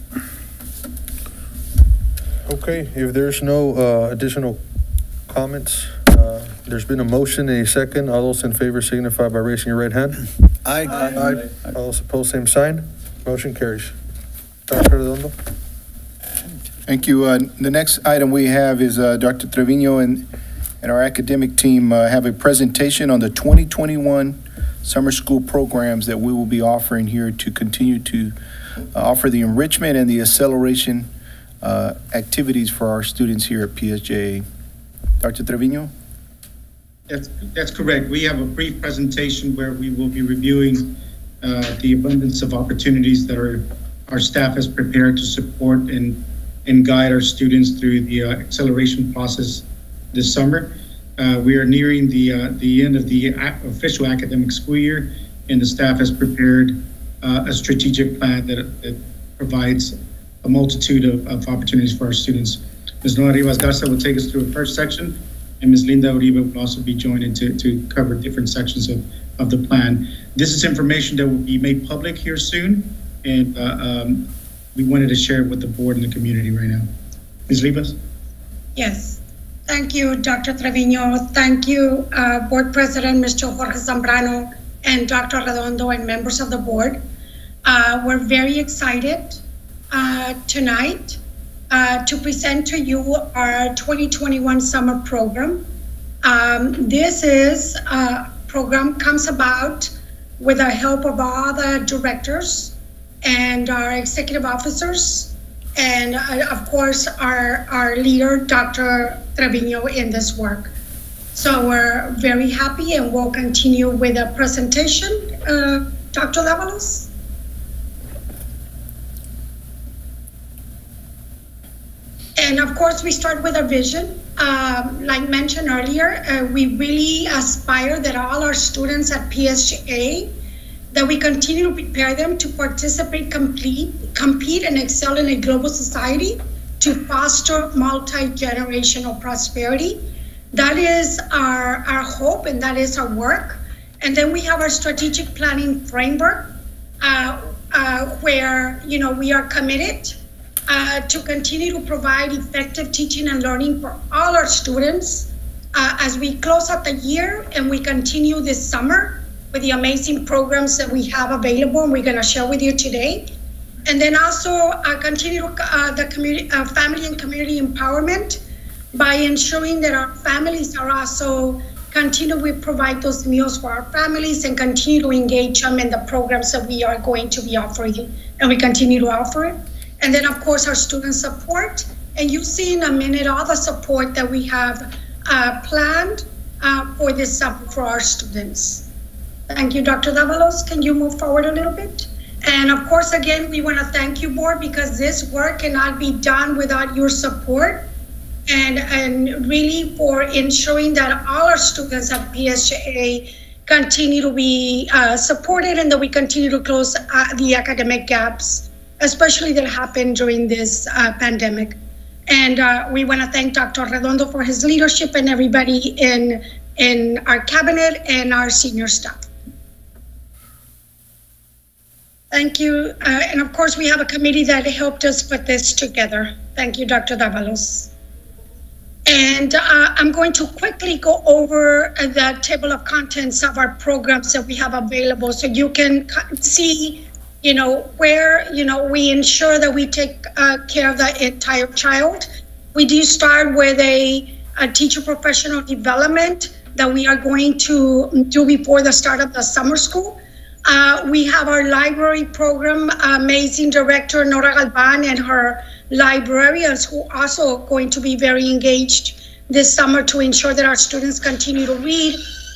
Okay, if there's no uh, additional comments, uh, there's been a motion and a second. All those in favor signify by raising your right hand. Aye. Aye. All those opposed, same sign. Motion carries. Doctor Redondo? Thank you. Uh, The next item we have is uh, Doctor Trevino and, and our academic team uh, have a presentation on the twenty twenty-one summer school programs that we will be offering here to continue to uh, offer the enrichment and the acceleration uh, activities for our students here at P S J A. Doctor Trevino? That's, that's correct. We have a brief presentation where we will be reviewing uh, the abundance of opportunities that our, our staff has prepared to support and, and guide our students through the uh, acceleration process this summer. Uh, we are nearing the, uh, the end of the a- official academic school year, and the staff has prepared uh, a strategic plan that, that provides a multitude of, of opportunities for our students. Miz Nora Rivas Garza will take us through a first section, and Miz Linda Uribe will also be joining to, to cover different sections of, of the plan. This is information that will be made public here soon, and uh, um, we wanted to share it with the board and the community right now. Miz Rivas? Yes. Thank you, Doctor Trevino. Thank you, uh, Board President, Mister Jorge Zambrano, and Doctor Redondo, and members of the board. Uh, we're very excited uh, tonight uh, to present to you our twenty twenty-one summer program. Um, this is uh, program comes about with the help of all the directors and our executive officers, and uh, of course our, our leader, Doctor Trevino, in this work. So we're very happy, and we'll continue with the presentation. Uh, Doctor Davalos? And of course, we start with our vision. Um, like mentioned earlier, uh, we really aspire that all our students at P S G A, that we continue to prepare them to participate, complete, compete, and excel in a global society to foster multi-generational prosperity. That is our, our hope, and that is our work. And then we have our strategic planning framework, uh, uh, where, you know, we are committed Uh, to continue to provide effective teaching and learning for all our students uh, as we close out the year and we continue this summer with the amazing programs that we have available and we're going to share with you today. And then also uh, continue uh, the community, uh, family and community empowerment by ensuring that our families are also continue to provide those meals for our families and continue to engage them in the programs that we are going to be offering, and we continue to offer it. And then, of course, our student support. And you see in a minute all the support that we have uh, planned uh, for this summer for our students. Thank you, Doctor Davalos. Can you move forward a little bit? And of course, again, we want to thank you, board, because this work cannot be done without your support, and, and really for ensuring that all our students at P S G A continue to be uh, supported and that we continue to close uh, the academic gaps, especially that happened during this uh, pandemic. And uh, we want to thank Doctor Redondo for his leadership and everybody in, in our cabinet and our senior staff. Thank you. Uh, and of course, we have a committee that helped us put this together. Thank you, Doctor Davalos. And uh, I'm going to quickly go over the table of contents of our programs that we have available so you can see, you know, where, you know, we ensure that we take uh, care of the entire child. We do start with a, a teacher professional development that we are going to do before the start of the summer school. Uh, we have our library program, amazing director Nora Galvan and her librarians who are also going to be very engaged this summer to ensure that our students continue to read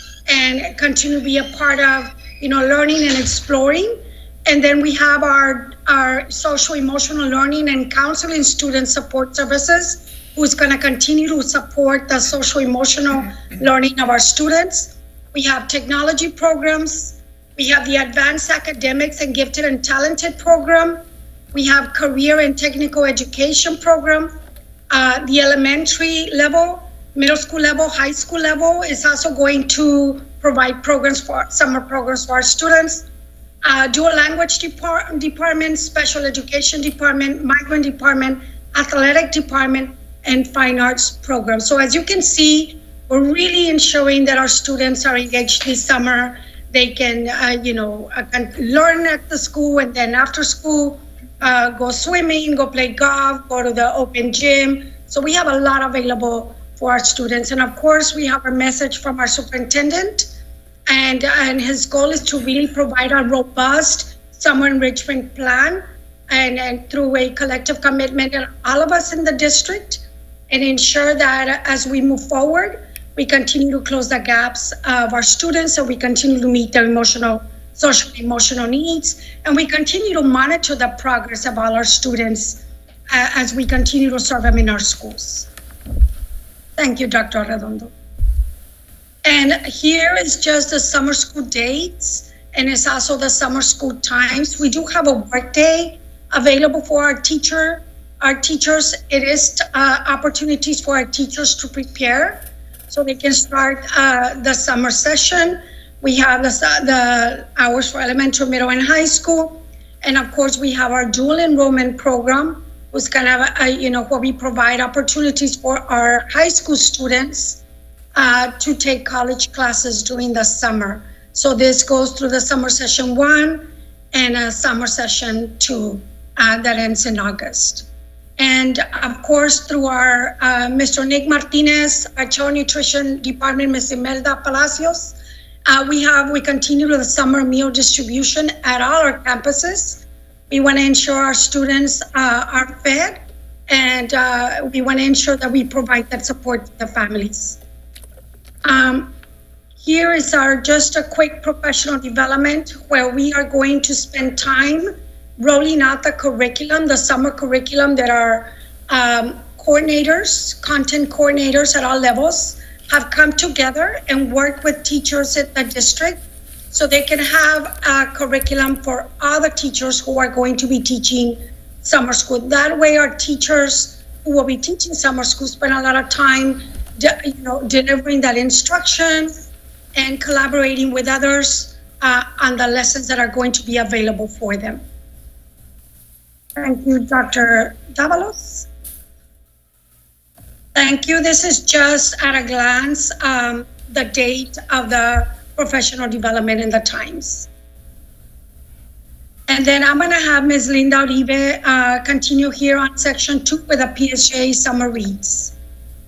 and continue to be a part of, you know, learning and exploring. And then we have our, our social emotional learning and counseling student support services, who's going to continue to support the social emotional learning of our students. We have technology programs. We have the advanced academics and gifted and talented program. We have career and technical education program. Uh, the elementary level, middle school level, high school level is also going to provide programs for summer programs for our students. Uh, dual language depart department, special education department, migrant department, athletic department, and fine arts program. So as you can see, we're really ensuring that our students are engaged this summer. They can, uh, you know, uh, can learn at the school, and then after school, uh, go swimming, go play golf, go to the open gym. So we have a lot available for our students. And of course, we have a message from our superintendent. And, and his goal is to really provide a robust summer enrichment plan and, and through a collective commitment of all of us in the district, and ensure that as we move forward, we continue to close the gaps of our students, and we continue to meet their emotional, social emotional needs, and we continue to monitor the progress of all our students uh, as we continue to serve them in our schools. Thank you, Doctor Redondo. And here is just the summer school dates, and it's also the summer school times. We do have a work day available for our teacher, our teachers. It is uh, opportunities for our teachers to prepare. so they can start uh, the summer session. We have the, the hours for elementary, middle, and high school. And of course, we have our dual enrollment program, which kind of, uh, you know, where we provide opportunities for our high school students uh, to take college classes during the summer. So this goes through the summer session one and a summer session two uh, that ends in August. And of course, through our uh, Mister Nick Martinez, our Child Nutrition Department, Miz Imelda Palacios, uh, we have, we continue with the summer meal distribution at all our campuses. We want to ensure our students uh, are fed, and uh, we want to ensure that we provide that support to the families. Um, here is our just a quick professional development where we are going to spend time rolling out the curriculum, the summer curriculum that our um, coordinators, content coordinators at all levels have come together and worked with teachers at the district so they can have a curriculum for all the teachers who are going to be teaching summer school. That way our teachers who will be teaching summer school spend a lot of time de- you know, delivering that instruction and collaborating with others uh, on the lessons that are going to be available for them. Thank you, Doctor Davalos. Thank you. This is just at a glance um, the date of the professional development in the times. And then I'm going to have Miz Linda Uribe uh, continue here on section two with the P S J summer reads.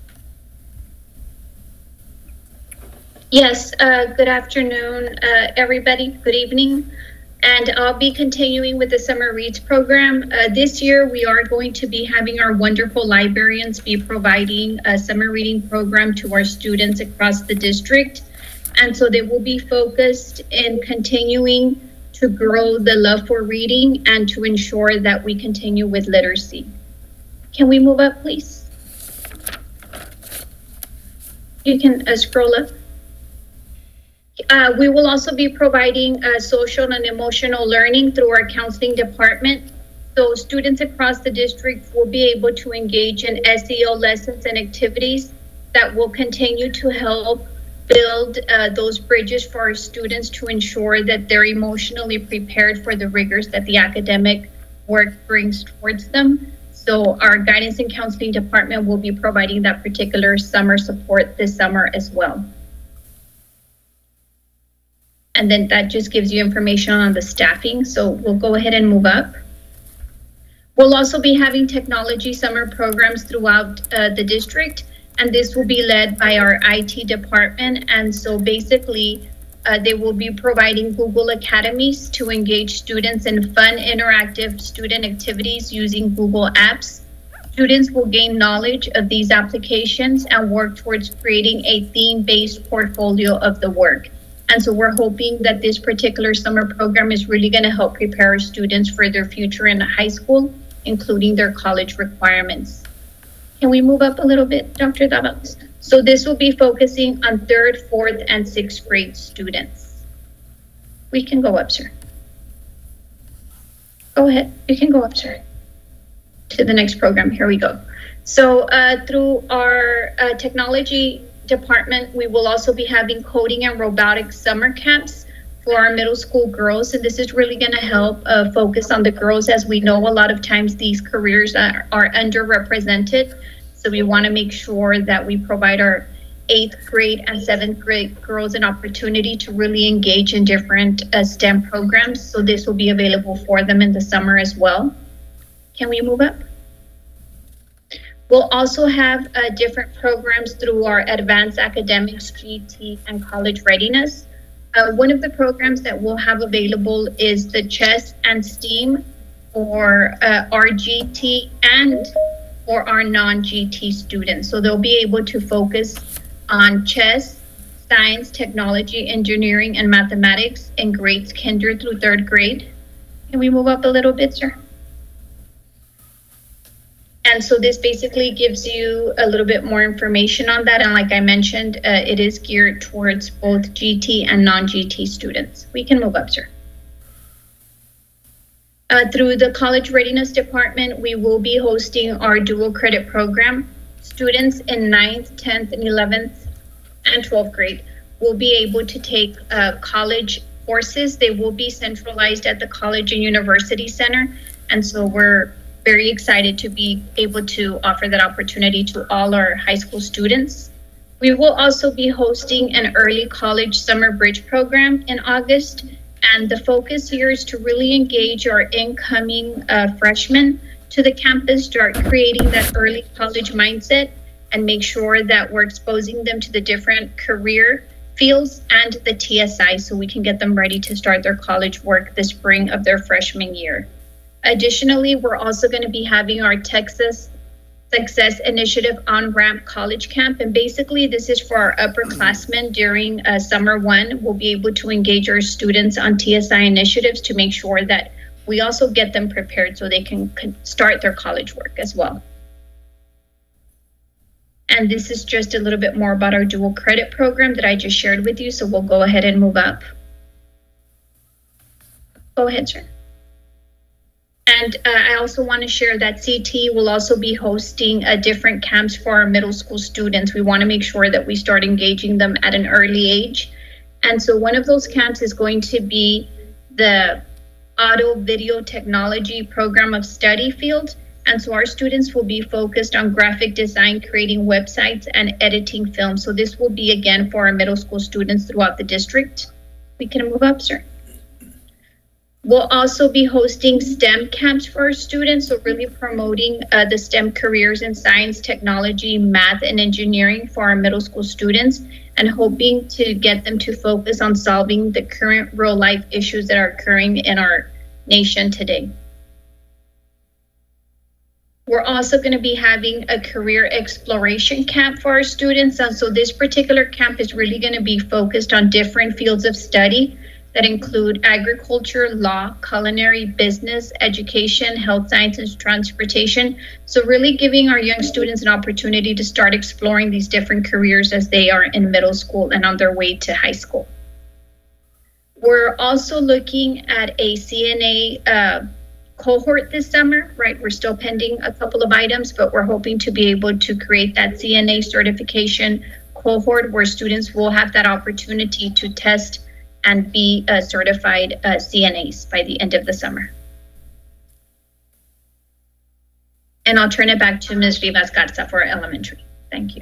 Yes, uh, good afternoon, uh, everybody. Good evening. And I'll be continuing with the Summer Reads program. Uh, this year, we are going to be having our wonderful librarians be providing a summer reading program to our students across the district. And so they will be focused in continuing to grow the love for reading and to ensure that we continue with literacy. Can we move up, please? You can uh, scroll up. Uh, we will also be providing uh, social and emotional learning through our counseling department. So students across the district will be able to engage in S E O lessons and activities that will continue to help build uh, those bridges for our students to ensure that they're emotionally prepared for the rigors that the academic work brings towards them. So our guidance and counseling department will be providing that particular summer support this summer as well. And then that just gives you information on the staffing. So we'll go ahead and move up. We'll also be having technology summer programs throughout uh, the district, and this will be led by our I T department. And so basically, uh, they will be providing Google Academies to engage students in fun, interactive student activities using Google Apps. Students will gain knowledge of these applications and work towards creating a theme-based portfolio of the work. And so we're hoping that this particular summer program is really going to help prepare our students for their future in high school, including their college requirements. Can we move up a little bit, Doctor Davalos? So this will be focusing on third, fourth, and sixth grade students. We can go up, sir. Go ahead. You can go up, sir, to the next program. Here we go. So uh, through our uh, technology department, we will also be having coding and robotics summer camps for our middle school girls, and this is really going to help uh, focus on the girls. As we know, a lot of times these careers are, are underrepresented, so we want to make sure that we provide our eighth grade and seventh grade girls an opportunity to really engage in different uh, STEM programs. So this will be available for them in the summer as well. Can we move up? We'll also have uh, different programs through our advanced academics, G T, and college readiness. Uh, one of the programs that we'll have available is the chess and STEAM for uh, our G T and for our non-G T students. So they'll be able to focus on chess, science, technology, engineering, and mathematics in grades kinder through third grade. Can we move up a little bit, sir? And so this basically gives you a little bit more information on that. And like I mentioned, uh, it is geared towards both G T and non-G T students. We can move up, sir. Uh, through the College Readiness Department, we will be hosting our dual credit program. Students in ninth, tenth, and eleventh and twelfth grade will be able to take uh, college courses. They will be centralized at the College and University Center. And so we're very excited to be able to offer that opportunity to all our high school students. We will also be hosting an early college summer bridge program in August. And the focus here is to really engage our incoming uh, freshmen to the campus, start creating that early college mindset, and make sure that we're exposing them to the different career fields and the T S I so we can get them ready to start their college work the spring of their freshman year. Additionally, we're also going to be having our Texas Success Initiative on-ramp college camp. And basically, this is for our upperclassmen during uh, summer one. We'll be able to engage our students on T S I initiatives to make sure that we also get them prepared so they can start their college work as well. And this is just a little bit more about our dual credit program that I just shared with you. So we'll go ahead and move up. Go ahead, sir. And uh, I also want to share that C T will also be hosting uh, different camps for our middle school students. We want to make sure that we start engaging them at an early age. And so one of those camps is going to be the Auto Video Technology Program of Study field. And so our students will be focused on graphic design, creating websites, and editing film. So this will be, again, for our middle school students throughout the district. We can move up, sir. We'll also be hosting STEM camps for our students, so really promoting uh, the STEM careers in science, technology, math, and engineering for our middle school students, and hoping to get them to focus on solving the current real-life issues that are occurring in our nation today. We're also going to be having a career exploration camp for our students, and so this particular camp is really going to be focused on different fields of study that include agriculture, law, culinary, business, education, health sciences, transportation. So really giving our young students an opportunity to start exploring these different careers as they are in middle school and on their way to high school. We're also looking at a C N A uh, cohort this summer, right? We're still pending a couple of items, but we're hoping to be able to create that C N A certification cohort where students will have that opportunity to test and be uh, certified uh, C N As by the end of the summer. And I'll turn it back to Miz Rivas Garza for elementary. Thank you.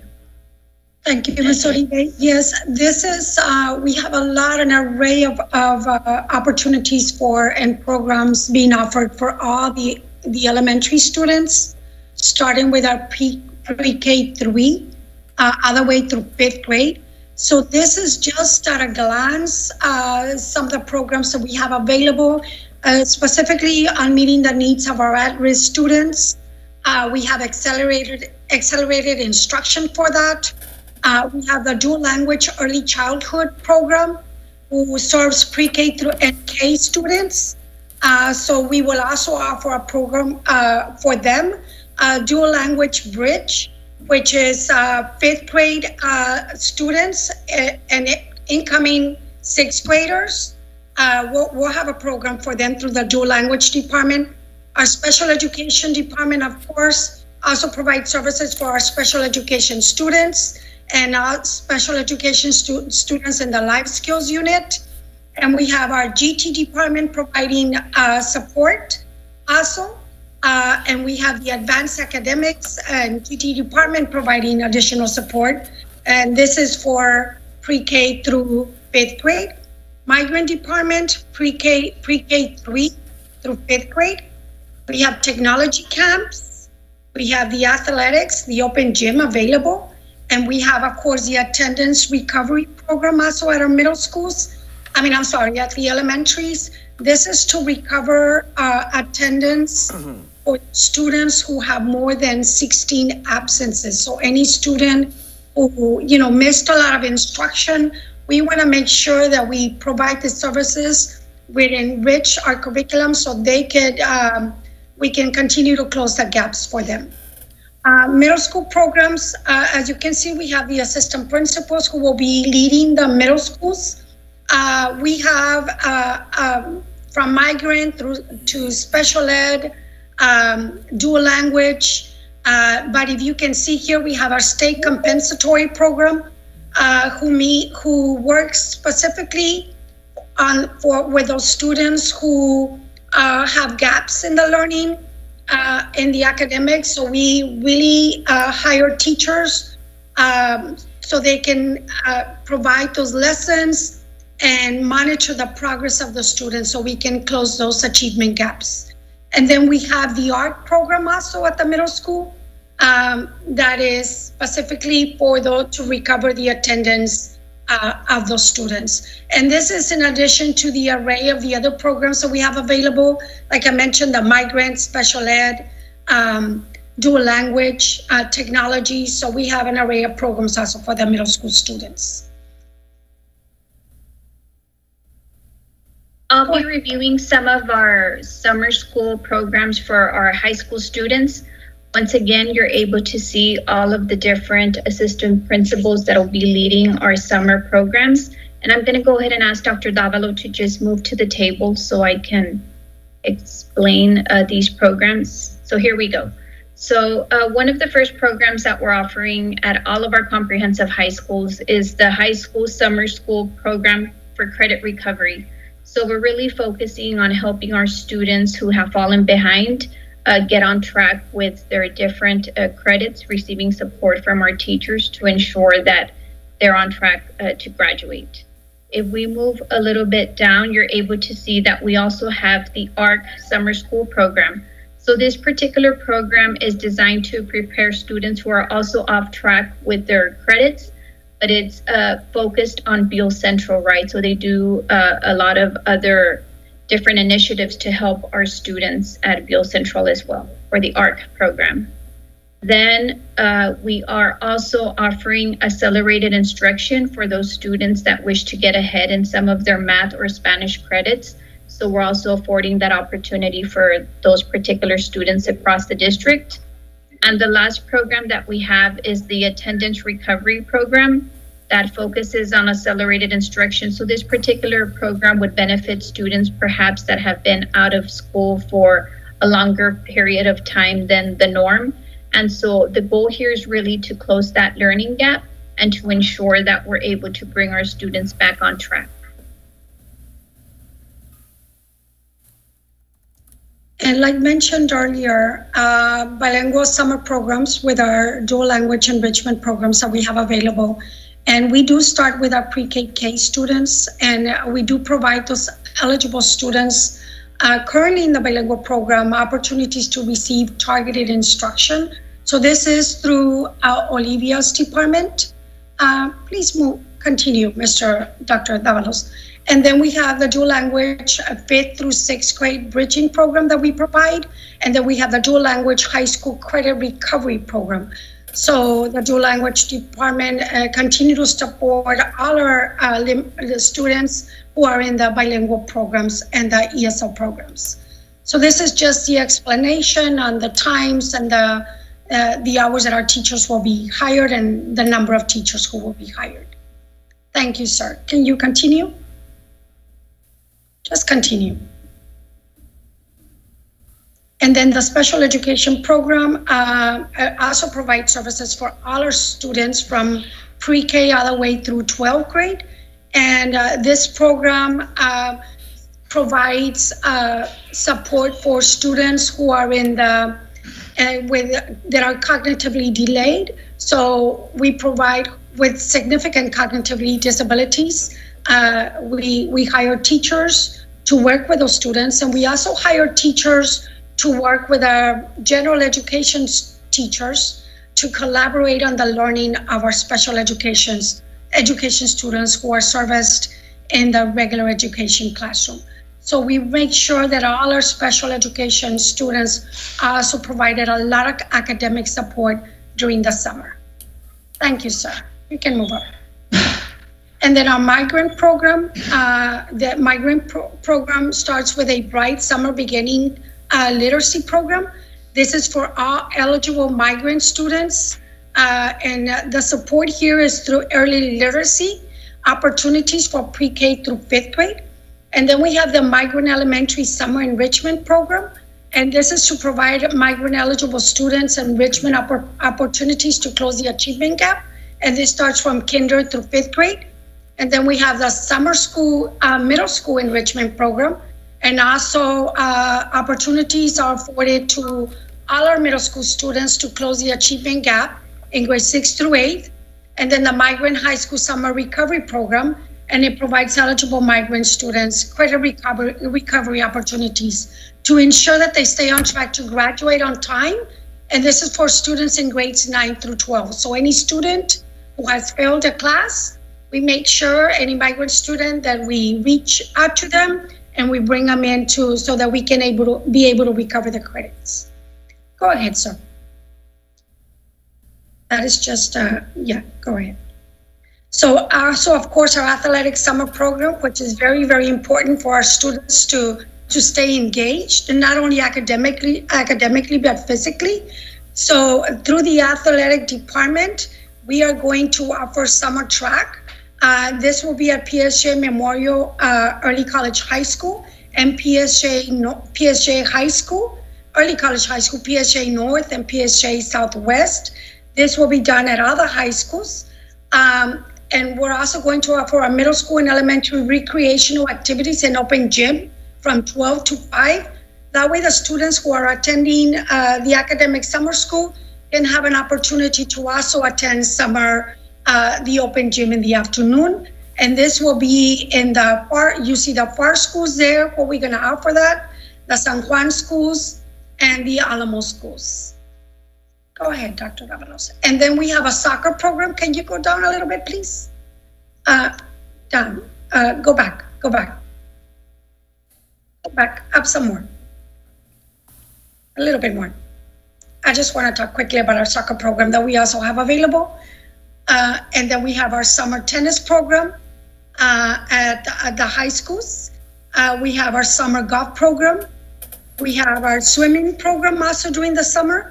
Thank you, Miz Uribe. Yes, this is, uh, we have a lot, an array of, of uh, opportunities for and programs being offered for all the, the elementary students, starting with our pre, pre-K three, uh, all the way through fifth grade. So this is just at a glance, uh, some of the programs that we have available, uh, specifically on meeting the needs of our at-risk students. Uh, we have accelerated, accelerated instruction for that. Uh, we have the dual language early childhood program who serves pre-K through N K students. Uh, so we will also offer a program uh, for them, uh, dual language bridge, which is uh, fifth grade uh, students and incoming sixth graders. Uh, we'll, we'll have a program for them through the dual language department. Our special education department, of course, also provides services for our special education students and our special education stu students in the life skills unit. And we have our G T department providing uh, support also. Uh, and we have the advanced academics and G T department providing additional support. And this is for pre-K through fifth grade. Migrant department, pre-K, pre-K three through fifth grade. We have technology camps. We have the athletics, the open gym available. And we have, of course, the attendance recovery program also at our middle schools. I mean, I'm sorry, at the elementaries. This is to recover uh, attendance mm-hmm. for students who have more than sixteen absences. So any student who, you know, missed a lot of instruction, we want to make sure that we provide the services, we enrich our curriculum so they could, um, we can continue to close the gaps for them. Uh, middle school programs, uh, as you can see, we have the assistant principals who will be leading the middle schools. Uh, we have uh, um, from migrant through to special ed, um, dual language. Uh, but if you can see here, we have our state compensatory program. uh, who meet, who works specifically on for with those students who uh, have gaps in the learning, uh, in the academics. So we really uh, hire teachers um, so they can uh, provide those lessons and monitor the progress of the students so we can close those achievement gaps. And then we have the art program also at the middle school um, that is specifically for those to recover the attendance uh, of those students. And this is in addition to the array of the other programs that we have available. Like I mentioned, the migrant, special ed, um, dual language, uh, technology. So we have an array of programs also for the middle school students. I'll be reviewing some of our summer school programs for our high school students. Once again, you're able to see all of the different assistant principals that will be leading our summer programs. And I'm going to go ahead and ask Doctor Davalo to just move to the table so I can explain uh, these programs. So here we go. So uh, one of the first programs that we're offering at all of our comprehensive high schools is the high school summer school program for credit recovery. So we're really focusing on helping our students who have fallen behind uh, get on track with their different uh, credits, receiving support from our teachers to ensure that they're on track uh, to graduate. If we move a little bit down, you're able to see that we also have the A R C Summer School Program. So this particular program is designed to prepare students who are also off track with their credits, but it's uh, focused on Beale Central, right? So they do uh, a lot of other different initiatives to help our students at Beale Central as well, for the A R C program. Then uh, we are also offering accelerated instruction for those students that wish to get ahead in some of their math or Spanish credits. So we're also affording that opportunity for those particular students across the district. And the last program that we have is the attendance recovery program that focuses on accelerated instruction. So this particular program would benefit students perhaps that have been out of school for a longer period of time than the norm. And so the goal here is really to close that learning gap and to ensure that we're able to bring our students back on track. And like mentioned earlier, uh, bilingual summer programs with our dual language enrichment programs that we have available. And we do start with our pre-K K students, and we do provide those eligible students uh, currently in the bilingual program opportunities to receive targeted instruction. So this is through uh, Olivia's department. Uh, please move, continue, Mister Doctor Davalos. And then we have the dual language uh, fifth through sixth grade bridging program that we provide. And then we have the dual language high school credit recovery program. So the dual language department uh, continue to support all our uh, the students who are in the bilingual programs and the E S L programs. So this is just the explanation on the times and the, uh, the hours that our teachers will be hired and the number of teachers who will be hired. Thank you, sir. Can you continue? Just continue. And then the special education program uh, also provides services for all our students from pre-K all the way through twelfth grade. And uh, this program uh, provides uh, support for students who are in the, uh, with, that are cognitively delayed. So we provide with significant cognitively disabilities. Uh, we, we hire teachers to work with those students, and we also hire teachers to work with our general education teachers to collaborate on the learning of our special educations, education students who are serviced in the regular education classroom. So we make sure that all our special education students are also provided a lot of academic support during the summer. Thank you, sir. You can move on. And then our migrant program, uh, the migrant pro program starts with a Bright Summer Beginning uh, literacy program. This is for all eligible migrant students. Uh, and uh, the support here is through early literacy, opportunities for pre-K through fifth grade. And then we have the Migrant Elementary Summer Enrichment Program. And this is to provide migrant eligible students enrichment oppor opportunities to close the achievement gap and this starts from kinder through fifth grade. And then we have the summer school, uh, middle school enrichment program, and also uh, opportunities are afforded to all our middle school students to close the achievement gap in grade six through eight. And then the migrant high school summer recovery program, and it provides eligible migrant students credit recovery, recovery opportunities to ensure that they stay on track to graduate on time. And this is for students in grades nine through twelve. So any student who has failed a class, we make sure any migrant student that we reach out to them and we bring them into so that we can able to be able to recover the credits. Go ahead, sir. That is just, uh, yeah, go ahead. So also, of course, our athletic summer program, which is very, very important for our students to, to stay engaged, and not only academically, academically, but physically. So through the athletic department, we are going to offer summer track. Uh, this will be at P S J Memorial uh, Early College High School and P S J, no, P S J High School, Early College High School, P S J North and P S J Southwest. This will be done at other high schools. Um, and we're also going to offer our middle school and elementary recreational activities in open gym from twelve to five. That way the students who are attending uh, the academic summer school can have an opportunity to also attend summer, uh, the open gym in the afternoon. And this will be in the FAR, you see the FAR schools there, where we're gonna offer that, the San Juan schools and the Alamo schools. Go ahead, Doctor Davalos. And then we have a soccer program. Can you go down a little bit, please? Uh, down, uh, go back, go back. Go back, up some more. A little bit more. I just want to talk quickly about our soccer program that we also have available. Uh, and then we have our summer tennis program uh, at, at the high schools. Uh, we have our summer golf program. We have our swimming program also during the summer.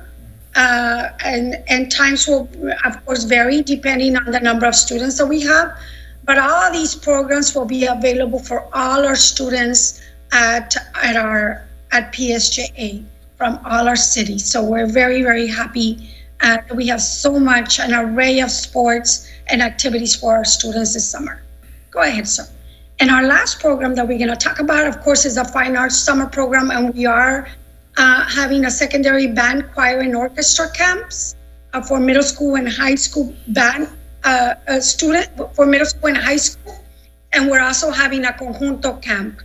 Uh, and, and times will, of course, vary depending on the number of students that we have. But all of these programs will be available for all our students at, at, our, at P S J A from all our cities. So we're very, very happy uh, that we have so much, an array of sports and activities for our students this summer. Go ahead, sir. And our last program that we're going to talk about, of course, is the Fine Arts Summer Program, and we are uh, having a secondary band, choir, and orchestra camps uh, for middle school and high school band uh, uh, student for middle school and high school, and we're also having a conjunto camp.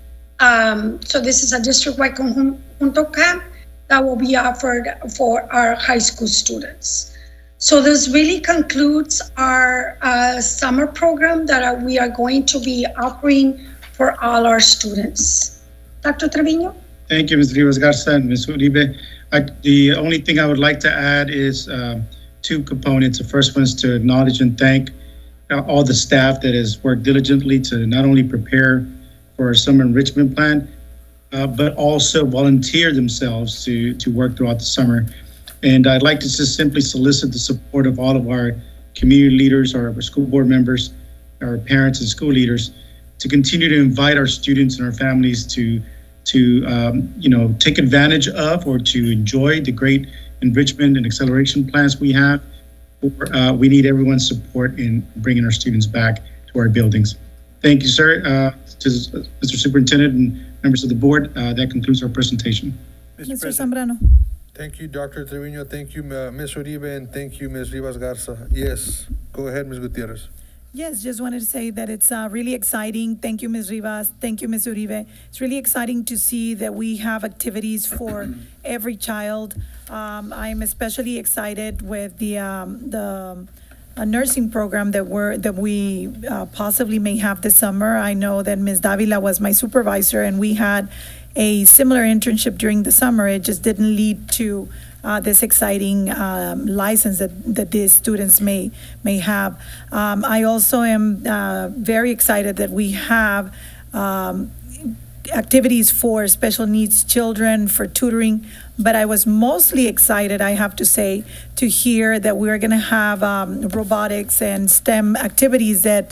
Um, so this is a district-wide conjunto camp that will be offered for our high school students. So this really concludes our uh, summer program that uh, we are going to be offering for all our students. Doctor Trevino? Thank you, Miz Rivas Garza and Miz Uribe. I, the only thing I would like to add is um, two components. The first one is to acknowledge and thank uh, all the staff that has worked diligently to not only prepare for our summer enrichment plan, uh, but also volunteer themselves to, to work throughout the summer. And I'd like to just simply solicit the support of all of our community leaders, our, our school board members, our parents and school leaders to continue to invite our students and our families to, to um, you know, take advantage of or to enjoy the great enrichment and acceleration plans we have. Or, uh, we need everyone's support in bringing our students back to our buildings. Thank you, sir. Uh, to Mister Superintendent and members of the board, uh, that concludes our presentation. Mister Zambrano. Thank you, Doctor Trevino. Thank you, uh, Miz Uribe, and thank you, Miz Rivas Garza. Yes, go ahead, Miz Gutierrez. Yes, just wanted to say that it's uh, really exciting. Thank you, Miz Rivas. Thank you, Miz Uribe. It's really exciting to see that we have activities for every child. Um, I'm especially excited with the um, the uh, nursing program that we're that we uh, possibly may have this summer. I know that Miz Davila was my supervisor, and we had a similar internship during the summer. It just didn't lead to uh, this exciting um, license that, that these students may may have. Um, I also am uh, very excited that we have um, activities for special needs children, for tutoring, but I was mostly excited, I have to say, to hear that we're going to have um, robotics and STEM activities that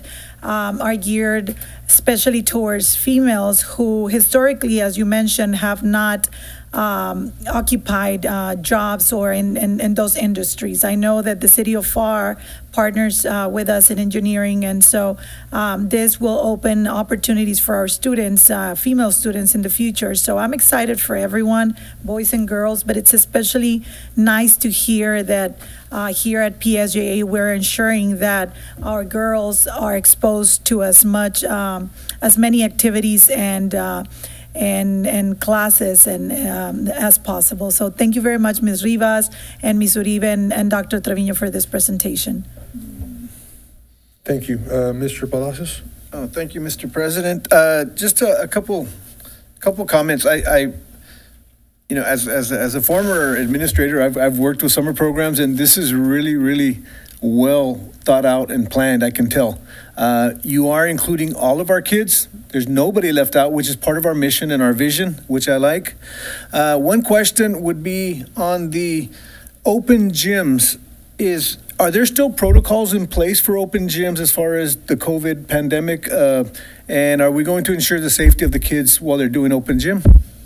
um, are geared especially towards females who historically, as you mentioned, have not um, occupied uh, jobs or in, in, in those industries. I know that the city of F A R partners uh, with us in engineering, and so um, this will open opportunities for our students, uh, female students in the future. So I'm excited for everyone, boys and girls, but it's especially nice to hear that uh, here at P S J A we're ensuring that our girls are exposed to as much, um, as many activities and uh, and and classes and um, as possible. So thank you very much, Miz Rivas and Miz Uribe and, and Doctor Trevino for this presentation. Thank you. Uh, Mister Palacios? Oh, thank you, Mister President. Uh, just a, a couple, couple comments. I, I you know, as, as, as a former administrator, I've, I've worked with summer programs, and this is really, really well thought out and planned, I can tell. Uh, you are including all of our kids. There's nobody left out, which is part of our mission and our vision, which I like. Uh, one question would be on the open gyms. Is Are there still protocols in place for open gyms as far as the COVID pandemic? Uh, and are we going to ensure the safety of the kids while they're doing open gym?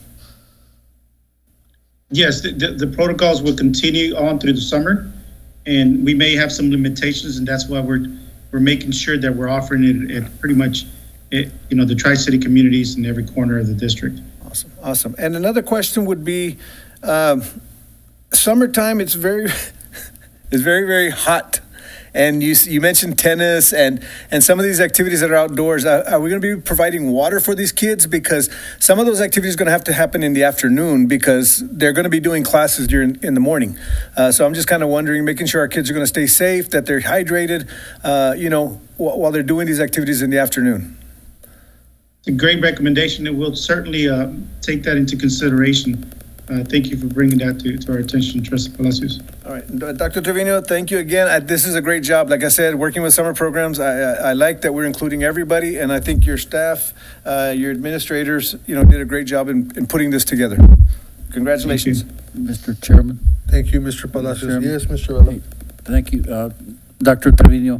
Yes, the, the, the protocols will continue on through the summer, and we may have some limitations, and that's why we're we're making sure that we're offering it at pretty much, it, you know, the Tri-City communities in every corner of the district. Awesome, awesome. And another question would be, um, summertime, it's very, it's very, very hot. And you you mentioned tennis and, and some of these activities that are outdoors. Uh, are we going to be providing water for these kids? Because some of those activities are going to have to happen in the afternoon because they're going to be doing classes during in the morning. Uh, so I'm just kind of wondering, making sure our kids are going to stay safe, that they're hydrated, uh, you know, wh while they're doing these activities in the afternoon. It's a great recommendation, and we'll certainly uh, take that into consideration. Uh, thank you for bringing that to, to our attention, Trustee Palacios. All right, Doctor Trevino, thank you again. I, this is a great job. Like I said, working with summer programs, I, I, I like that we're including everybody, and I think your staff, uh, your administrators, you know, did a great job in, in putting this together. Congratulations. Mister Chairman. Thank you, Mister Palacios. Chairman. Yes, Mister Vela. Thank you. Uh, Doctor Trevino.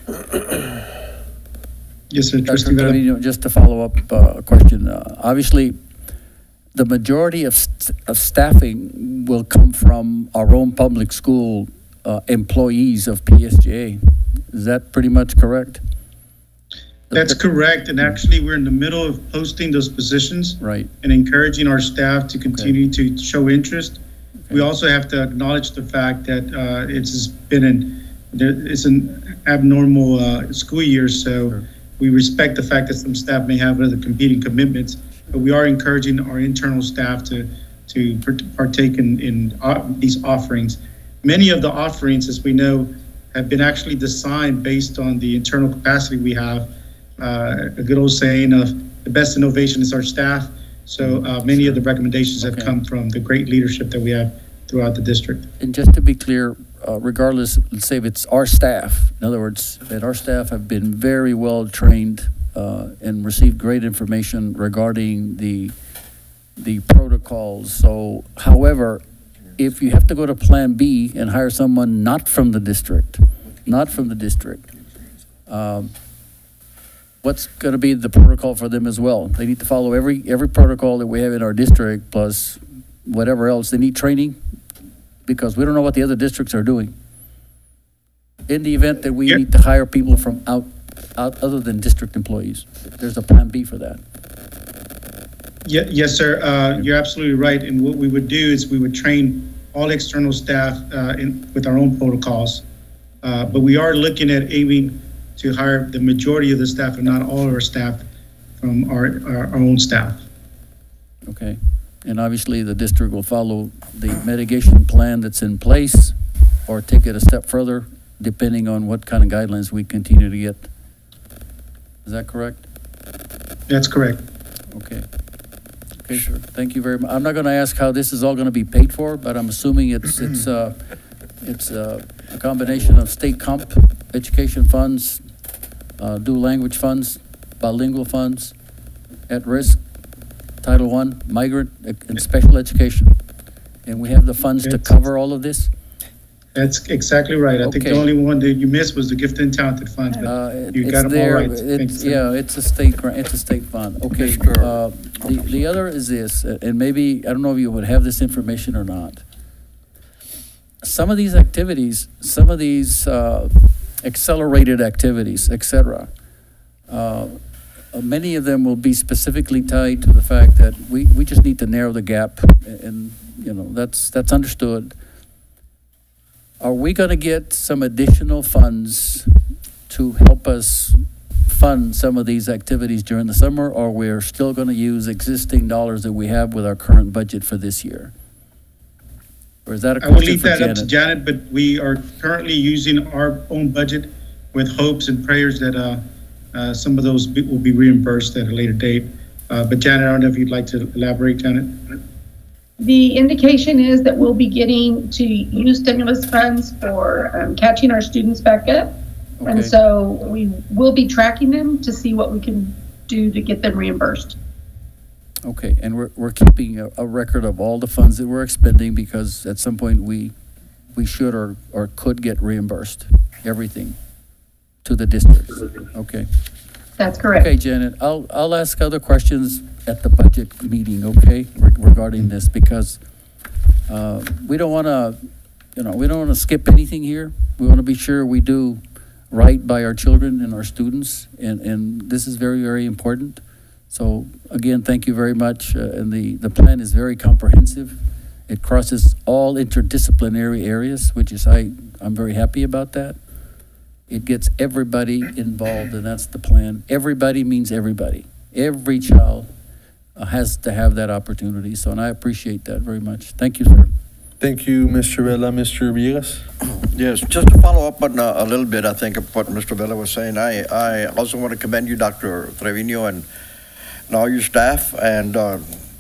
Yes, sir, Doctor Trevino, just to follow up uh, a question. Uh, obviously, the majority of, st of staffing will come from our own public school uh, employees of P S J A. Is that pretty much correct? That's correct. And actually, we're in the middle of posting those positions, right, and encouraging our staff to continue okay. to show interest. Okay. We also have to acknowledge the fact that uh, it's been an, it's an abnormal uh, school year, so sure. we respect the fact that some staff may have other competing commitments. But we are encouraging our internal staff to to partake in, in uh, these offerings. Many of the offerings, as we know, have been actually designed based on the internal capacity we have. Uh, a good old saying of the best innovation is our staff. So uh, many of the recommendations have okay. come from the great leadership that we have throughout the district. And just to be clear, uh, regardless, let's say if it's our staff, in other words, that our staff have been very well trained Uh, and received great information regarding the the protocols. So, however, if you have to go to Plan B and hire someone not from the district, not from the district, um, what's going to be the protocol for them as well? They need to follow every every protocol that we have in our district, plus whatever else. They need training because we don't know what the other districts are doing. In the event that we yep. need to hire people from out. Out, other than district employees, there's a plan B for that. Yeah, yes, sir. Uh, you're absolutely right. And what we would do is we would train all external staff uh, in, with our own protocols. Uh, but we are looking at aiming to hire the majority of the staff, and not all of our staff, from our, our, our own staff. Okay. And obviously the district will follow the mitigation plan that's in place or take it a step further, depending on what kind of guidelines we continue to get. Is that correct? That's correct. Okay. Okay, sure. Thank you very much. I'm not going to ask how this is all going to be paid for, but I'm assuming it's it's uh, it's uh, a combination of state comp, education funds, uh, dual language funds, bilingual funds, at risk, Title One, migrant, and special education. And we have the funds to cover all of this? That's exactly right. I think the Okay. only one that you missed was the gifted and talented funds, Uh, but it- you it's got them all there. right. It's, Thanks. yeah, it's a state grant, it's a state fund. Okay, Mister uh, the, the other is this, uh, and maybe, I don't know if you would have this information or not. Some of these activities, some of these, uh, accelerated activities, et cetera, uh, uh, many of them will be specifically tied to the fact that we, we just need to narrow the gap, and, you know, that's, that's understood. Are we going to get some additional funds to help us fund some of these activities during the summer, or we're still going to use existing dollars that we have with our current budget for this year? Or is that a I will question leave for that up to Janet? Janet, but we are currently using our own budget with hopes and prayers that uh, uh, some of those be- will be reimbursed at a later date. Uh, But Janet, I don't know if you'd like to elaborate, Janet? The indication is that we'll be getting to use stimulus funds for um, catching our students back up. Okay. And so we will be tracking them to see what we can do to get them reimbursed. Okay, and we're, we're keeping a, a record of all the funds that we're expending, because at some point we, we should or, or could get reimbursed, everything to the district. Okay. That's correct. Okay, Janet, I'll, I'll ask other questions at the budget meeting, okay, reg- regarding this, because uh, we don't want to, you know, we don't want to skip anything here. We want to be sure we do right by our children and our students, and, and this is very, very important. So, again, thank you very much, uh, and the, the plan is very comprehensive. It crosses all interdisciplinary areas, which is, I, I'm very happy about that. It gets everybody involved, and that's the plan. Everybody means everybody. Every child uh, has to have that opportunity, so, and I appreciate that very much. Thank you, sir. Thank you, Mister Vela. Mister Villegas? Yes, just to follow up on uh, a little bit, I think, of what Mister Vela was saying, I, I also want to commend you, Doctor Trevino, and, and all your staff, and uh,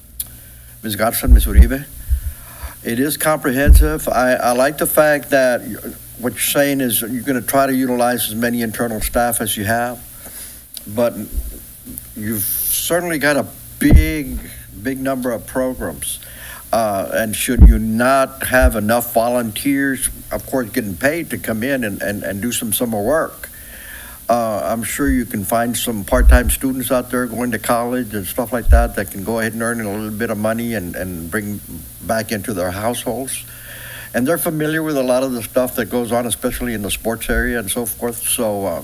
Miz Godson, Miz Uribe. It is comprehensive. I, I like the fact that you- what you're saying is you're going to try to utilize as many internal staff as you have, but you've certainly got a big, big number of programs. Uh, and should you not have enough volunteers, of course, getting paid to come in and, and, and do some summer work, uh, I'm sure you can find some part-time students out there going to college and stuff like that that can go ahead and earn a little bit of money and, and bring back into their households. And they're familiar with a lot of the stuff that goes on, especially in the sports area and so forth. So uh,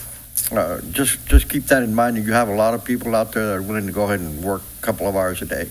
uh, just just keep that in mind. You have a lot of people out there that are willing to go ahead and work a couple of hours a day.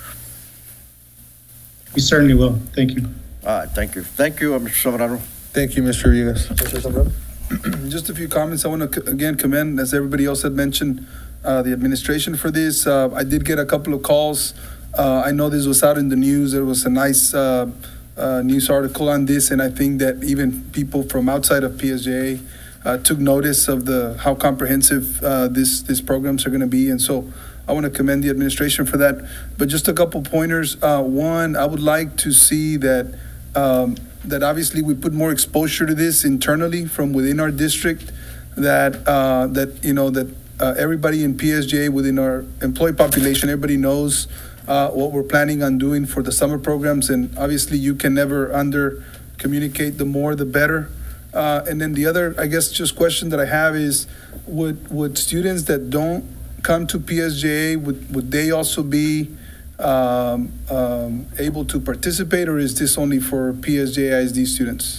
We certainly will. Thank you. All right, thank you. Thank you, uh, Mister Zamorano. Thank you, Mister Villegas. Just a few comments. I want to, again, commend, as everybody else had mentioned, uh, the administration for this. Uh, I did get a couple of calls. Uh, I know this was out in the news. There was a nice uh, uh, news article on this, and I think that even people from outside of P S J A uh, took notice of the how comprehensive uh, this these programs are going to be, and so I want to commend the administration for that. But just a couple pointers. Uh, one, I would like to see that um, that obviously we put more exposure to this internally from within our district. That uh, that you know that uh, everybody in P S J A within our employee population, everybody knows uh, what we're planning on doing for the summer programs, and obviously you can never under communicate. The more, the better. Uh, and then the other, I guess, just question that I have is, would would students that don't come to P S J A, would, would they also be um, um, able to participate, or is this only for P S J A I S D students?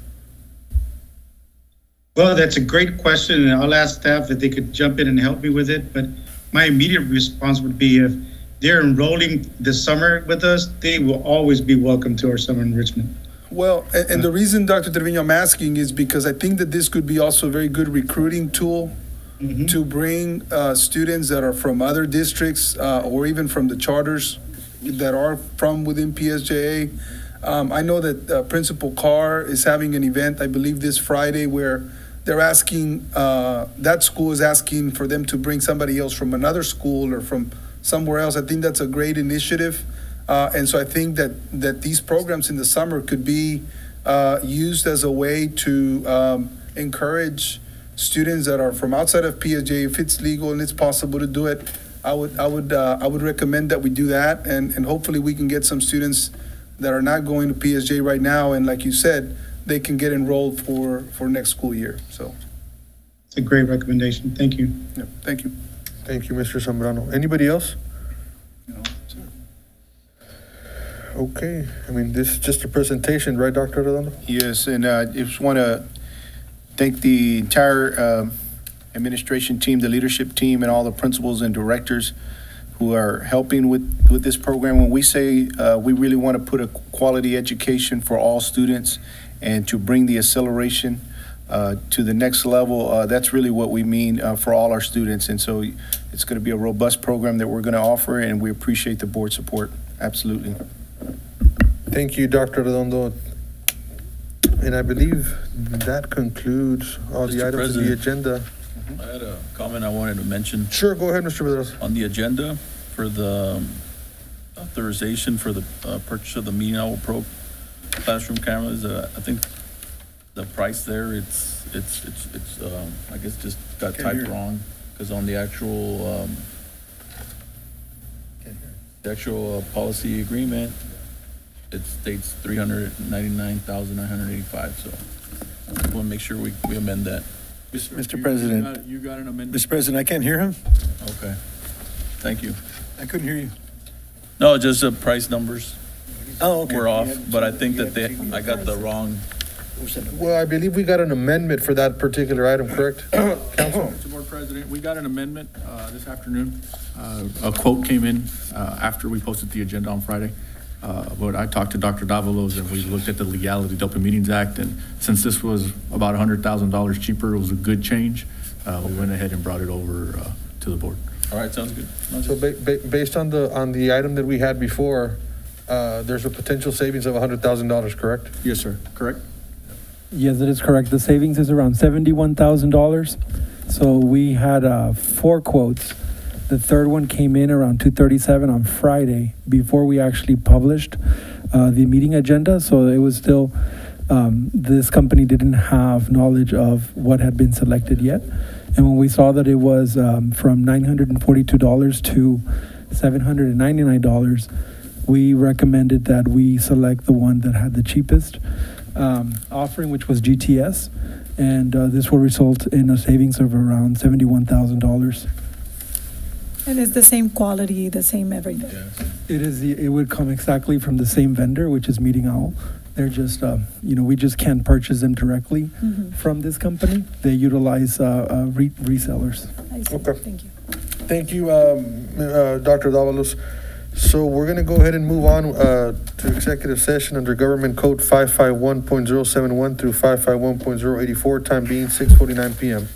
Well, that's a great question, and I'll ask staff if they could jump in and help me with it. But my immediate response would be if they're enrolling this summer with us, they will always be welcome to our summer enrichment. Well, and, and the reason, Doctor Trevino, I'm asking is because I think that this could be also a very good recruiting tool mm-hmm. to bring uh, students that are from other districts uh, or even from the charters that are from within P S J A. Um, I know that uh, Principal Carr is having an event, I believe, this Friday where they're asking, uh, that school is asking for them to bring somebody else from another school or from somewhere else. I think that's a great initiative. Uh, and so I think that, that these programs in the summer could be uh, used as a way to um, encourage students that are from outside of P S J A. If it's legal and it's possible to do it, I would I would uh, I would recommend that we do that, and, and hopefully we can get some students that are not going to P S J right now, and like you said, they can get enrolled for, for next school year. So, It's a great recommendation. Thank you. yeah, thank you. Thank you, Mister Zambrano. Anybody else? Okay, I mean, this is just a presentation, right, Doctor Redondo? Yes, and uh, I just want to thank the entire um, administration team, the leadership team, and all the principals and directors who are helping with, with this program. When we say uh, we really want to put a quality education for all students and to bring the acceleration uh, to the next level, uh, that's really what we mean uh, for all our students. And so it's going to be a robust program that we're going to offer, and we appreciate the board support. Absolutely. Thank you, Doctor Redondo. And I believe that concludes all the Mister items of the President. agenda. I had a comment I wanted to mention. Sure, go ahead, Mister Bedros. On the agenda for the um, authorization for the uh, purchase of the Meeting Owl Pro classroom cameras, uh, I think the price there, it's, it's, it's, it's, um, I guess just got Can't typed hear. wrong, because on the actual, um, the actual uh, policy agreement, it states three hundred ninety-nine thousand nine hundred eighty-five, so I want to make sure we, we amend that. Mister You- President. You got- you got an amendment? Mister President, I can't hear him. Okay, thank you. I couldn't hear you. No, just the price numbers Oh, okay. were off, but I think that they, I got the wrong. Well, I believe we got an amendment for that particular item, correct? Council? Mister Board President, we got an amendment uh, this afternoon. Uh, A quote came in uh, after we posted the agenda on Friday. Uh, But I talked to Doctor Davalos, and we looked at the legality of the Open Meetings Act, and since this was about one hundred thousand dollars cheaper, it was a good change. Uh, We went ahead and brought it over uh, to the board. All right, sounds good. So ba- ba- based on the, on the item that we had before, uh, there's a potential savings of one hundred thousand dollars, correct? Yes, sir. Correct? Yes, that is correct. The savings is around seventy-one thousand dollars. So we had uh, four quotes. The third one came in around two thirty-seven on Friday before we actually published uh, the meeting agenda. So it was still, um, this company didn't have knowledge of what had been selected yet. And when we saw that it was um, from nine hundred forty-two dollars to seven hundred ninety-nine dollars, we recommended that we select the one that had the cheapest um, offering, which was G T S. And uh, this will result in a savings of around seventy-one thousand dollars. And it's the same quality, the same everything. It is, the- it would come exactly from the same vendor, which is Meeting Owl. They're just, uh, you know, we just can't purchase them directly Mhm. from this company. They utilize uh, uh, re- resellers. I see. Okay. Thank you. Thank you, um, uh, Doctor Davalos. So we're going to go ahead and move on uh, to executive session under Government Code five fifty-one point oh seven one through five fifty-one point oh eighty-four, time being six forty-nine p m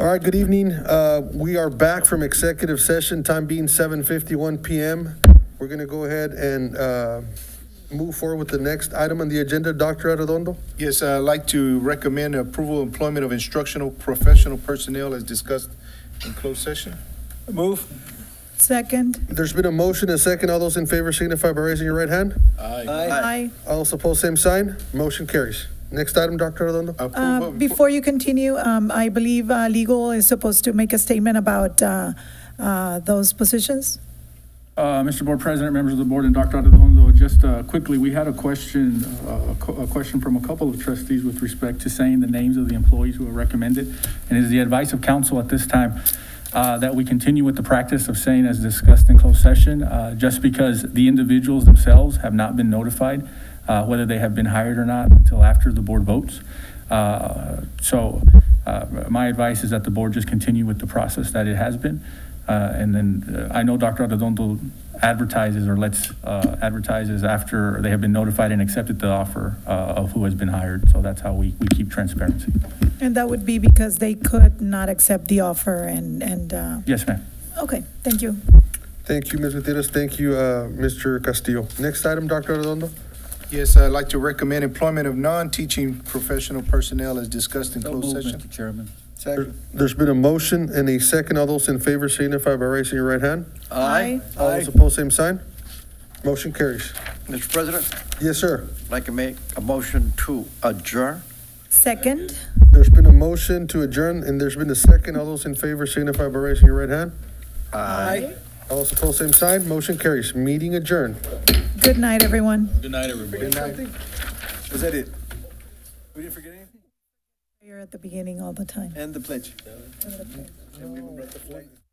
All right, good evening. Uh, we are back from executive session, time being seven fifty-one p m We're going to go ahead and uh, move forward with the next item on the agenda. Doctor Arredondo? Yes, I'd like to recommend approval of employment of instructional professional personnel as discussed in closed session. Move. Second. There's been a motion, a second. All those in favor signify by raising your right hand. Aye. Aye. All those opposed, same sign. Motion carries. Next item, Doctor Arredondo. Uh, Before you continue, um, I believe uh, legal is supposed to make a statement about uh, uh, those positions. Uh, Mister Board President, members of the board, and Doctor Arredondo, just uh, quickly, we had a question, uh, a, co- a question from a couple of trustees with respect to saying the names of the employees who are recommended. And it is the advice of council at this time uh, that we continue with the practice of saying as discussed in closed session, uh, just because the individuals themselves have not been notified uh, whether they have been hired or not until after the board votes. Uh, so uh, my advice is that the board just continue with the process that it has been. Uh, and then uh, I know Doctor Arredondo advertises or lets uh, advertises after they have been notified and accepted the offer uh, of who has been hired. So that's how we, we keep transparency. And that would be because they could not accept the offer and, and, uh, Yes, ma'am. okay, thank you. Thank you, Miz Gutierrez. Thank you, uh, Mister Castillo. Next item, Doctor Arredondo. Yes, I'd like to recommend employment of non-teaching professional personnel as discussed in closed session. Mister Chairman. There- There's been a motion and a second. All those in favor signify by raising your right hand. Aye. All those opposed, same sign. Motion carries. Mister President, Yes, sir. I'd like to make a motion to adjourn. Second. There's been a motion to adjourn, and there's been a second. All those in favor signify by raising your right hand. Aye. All those opposed, same sign. Motion carries. Meeting adjourned. Good night, everyone. Good night, everybody. Good night. Was that it? We didn't forget anything? You're at the beginning all the time. And the pledge. And the-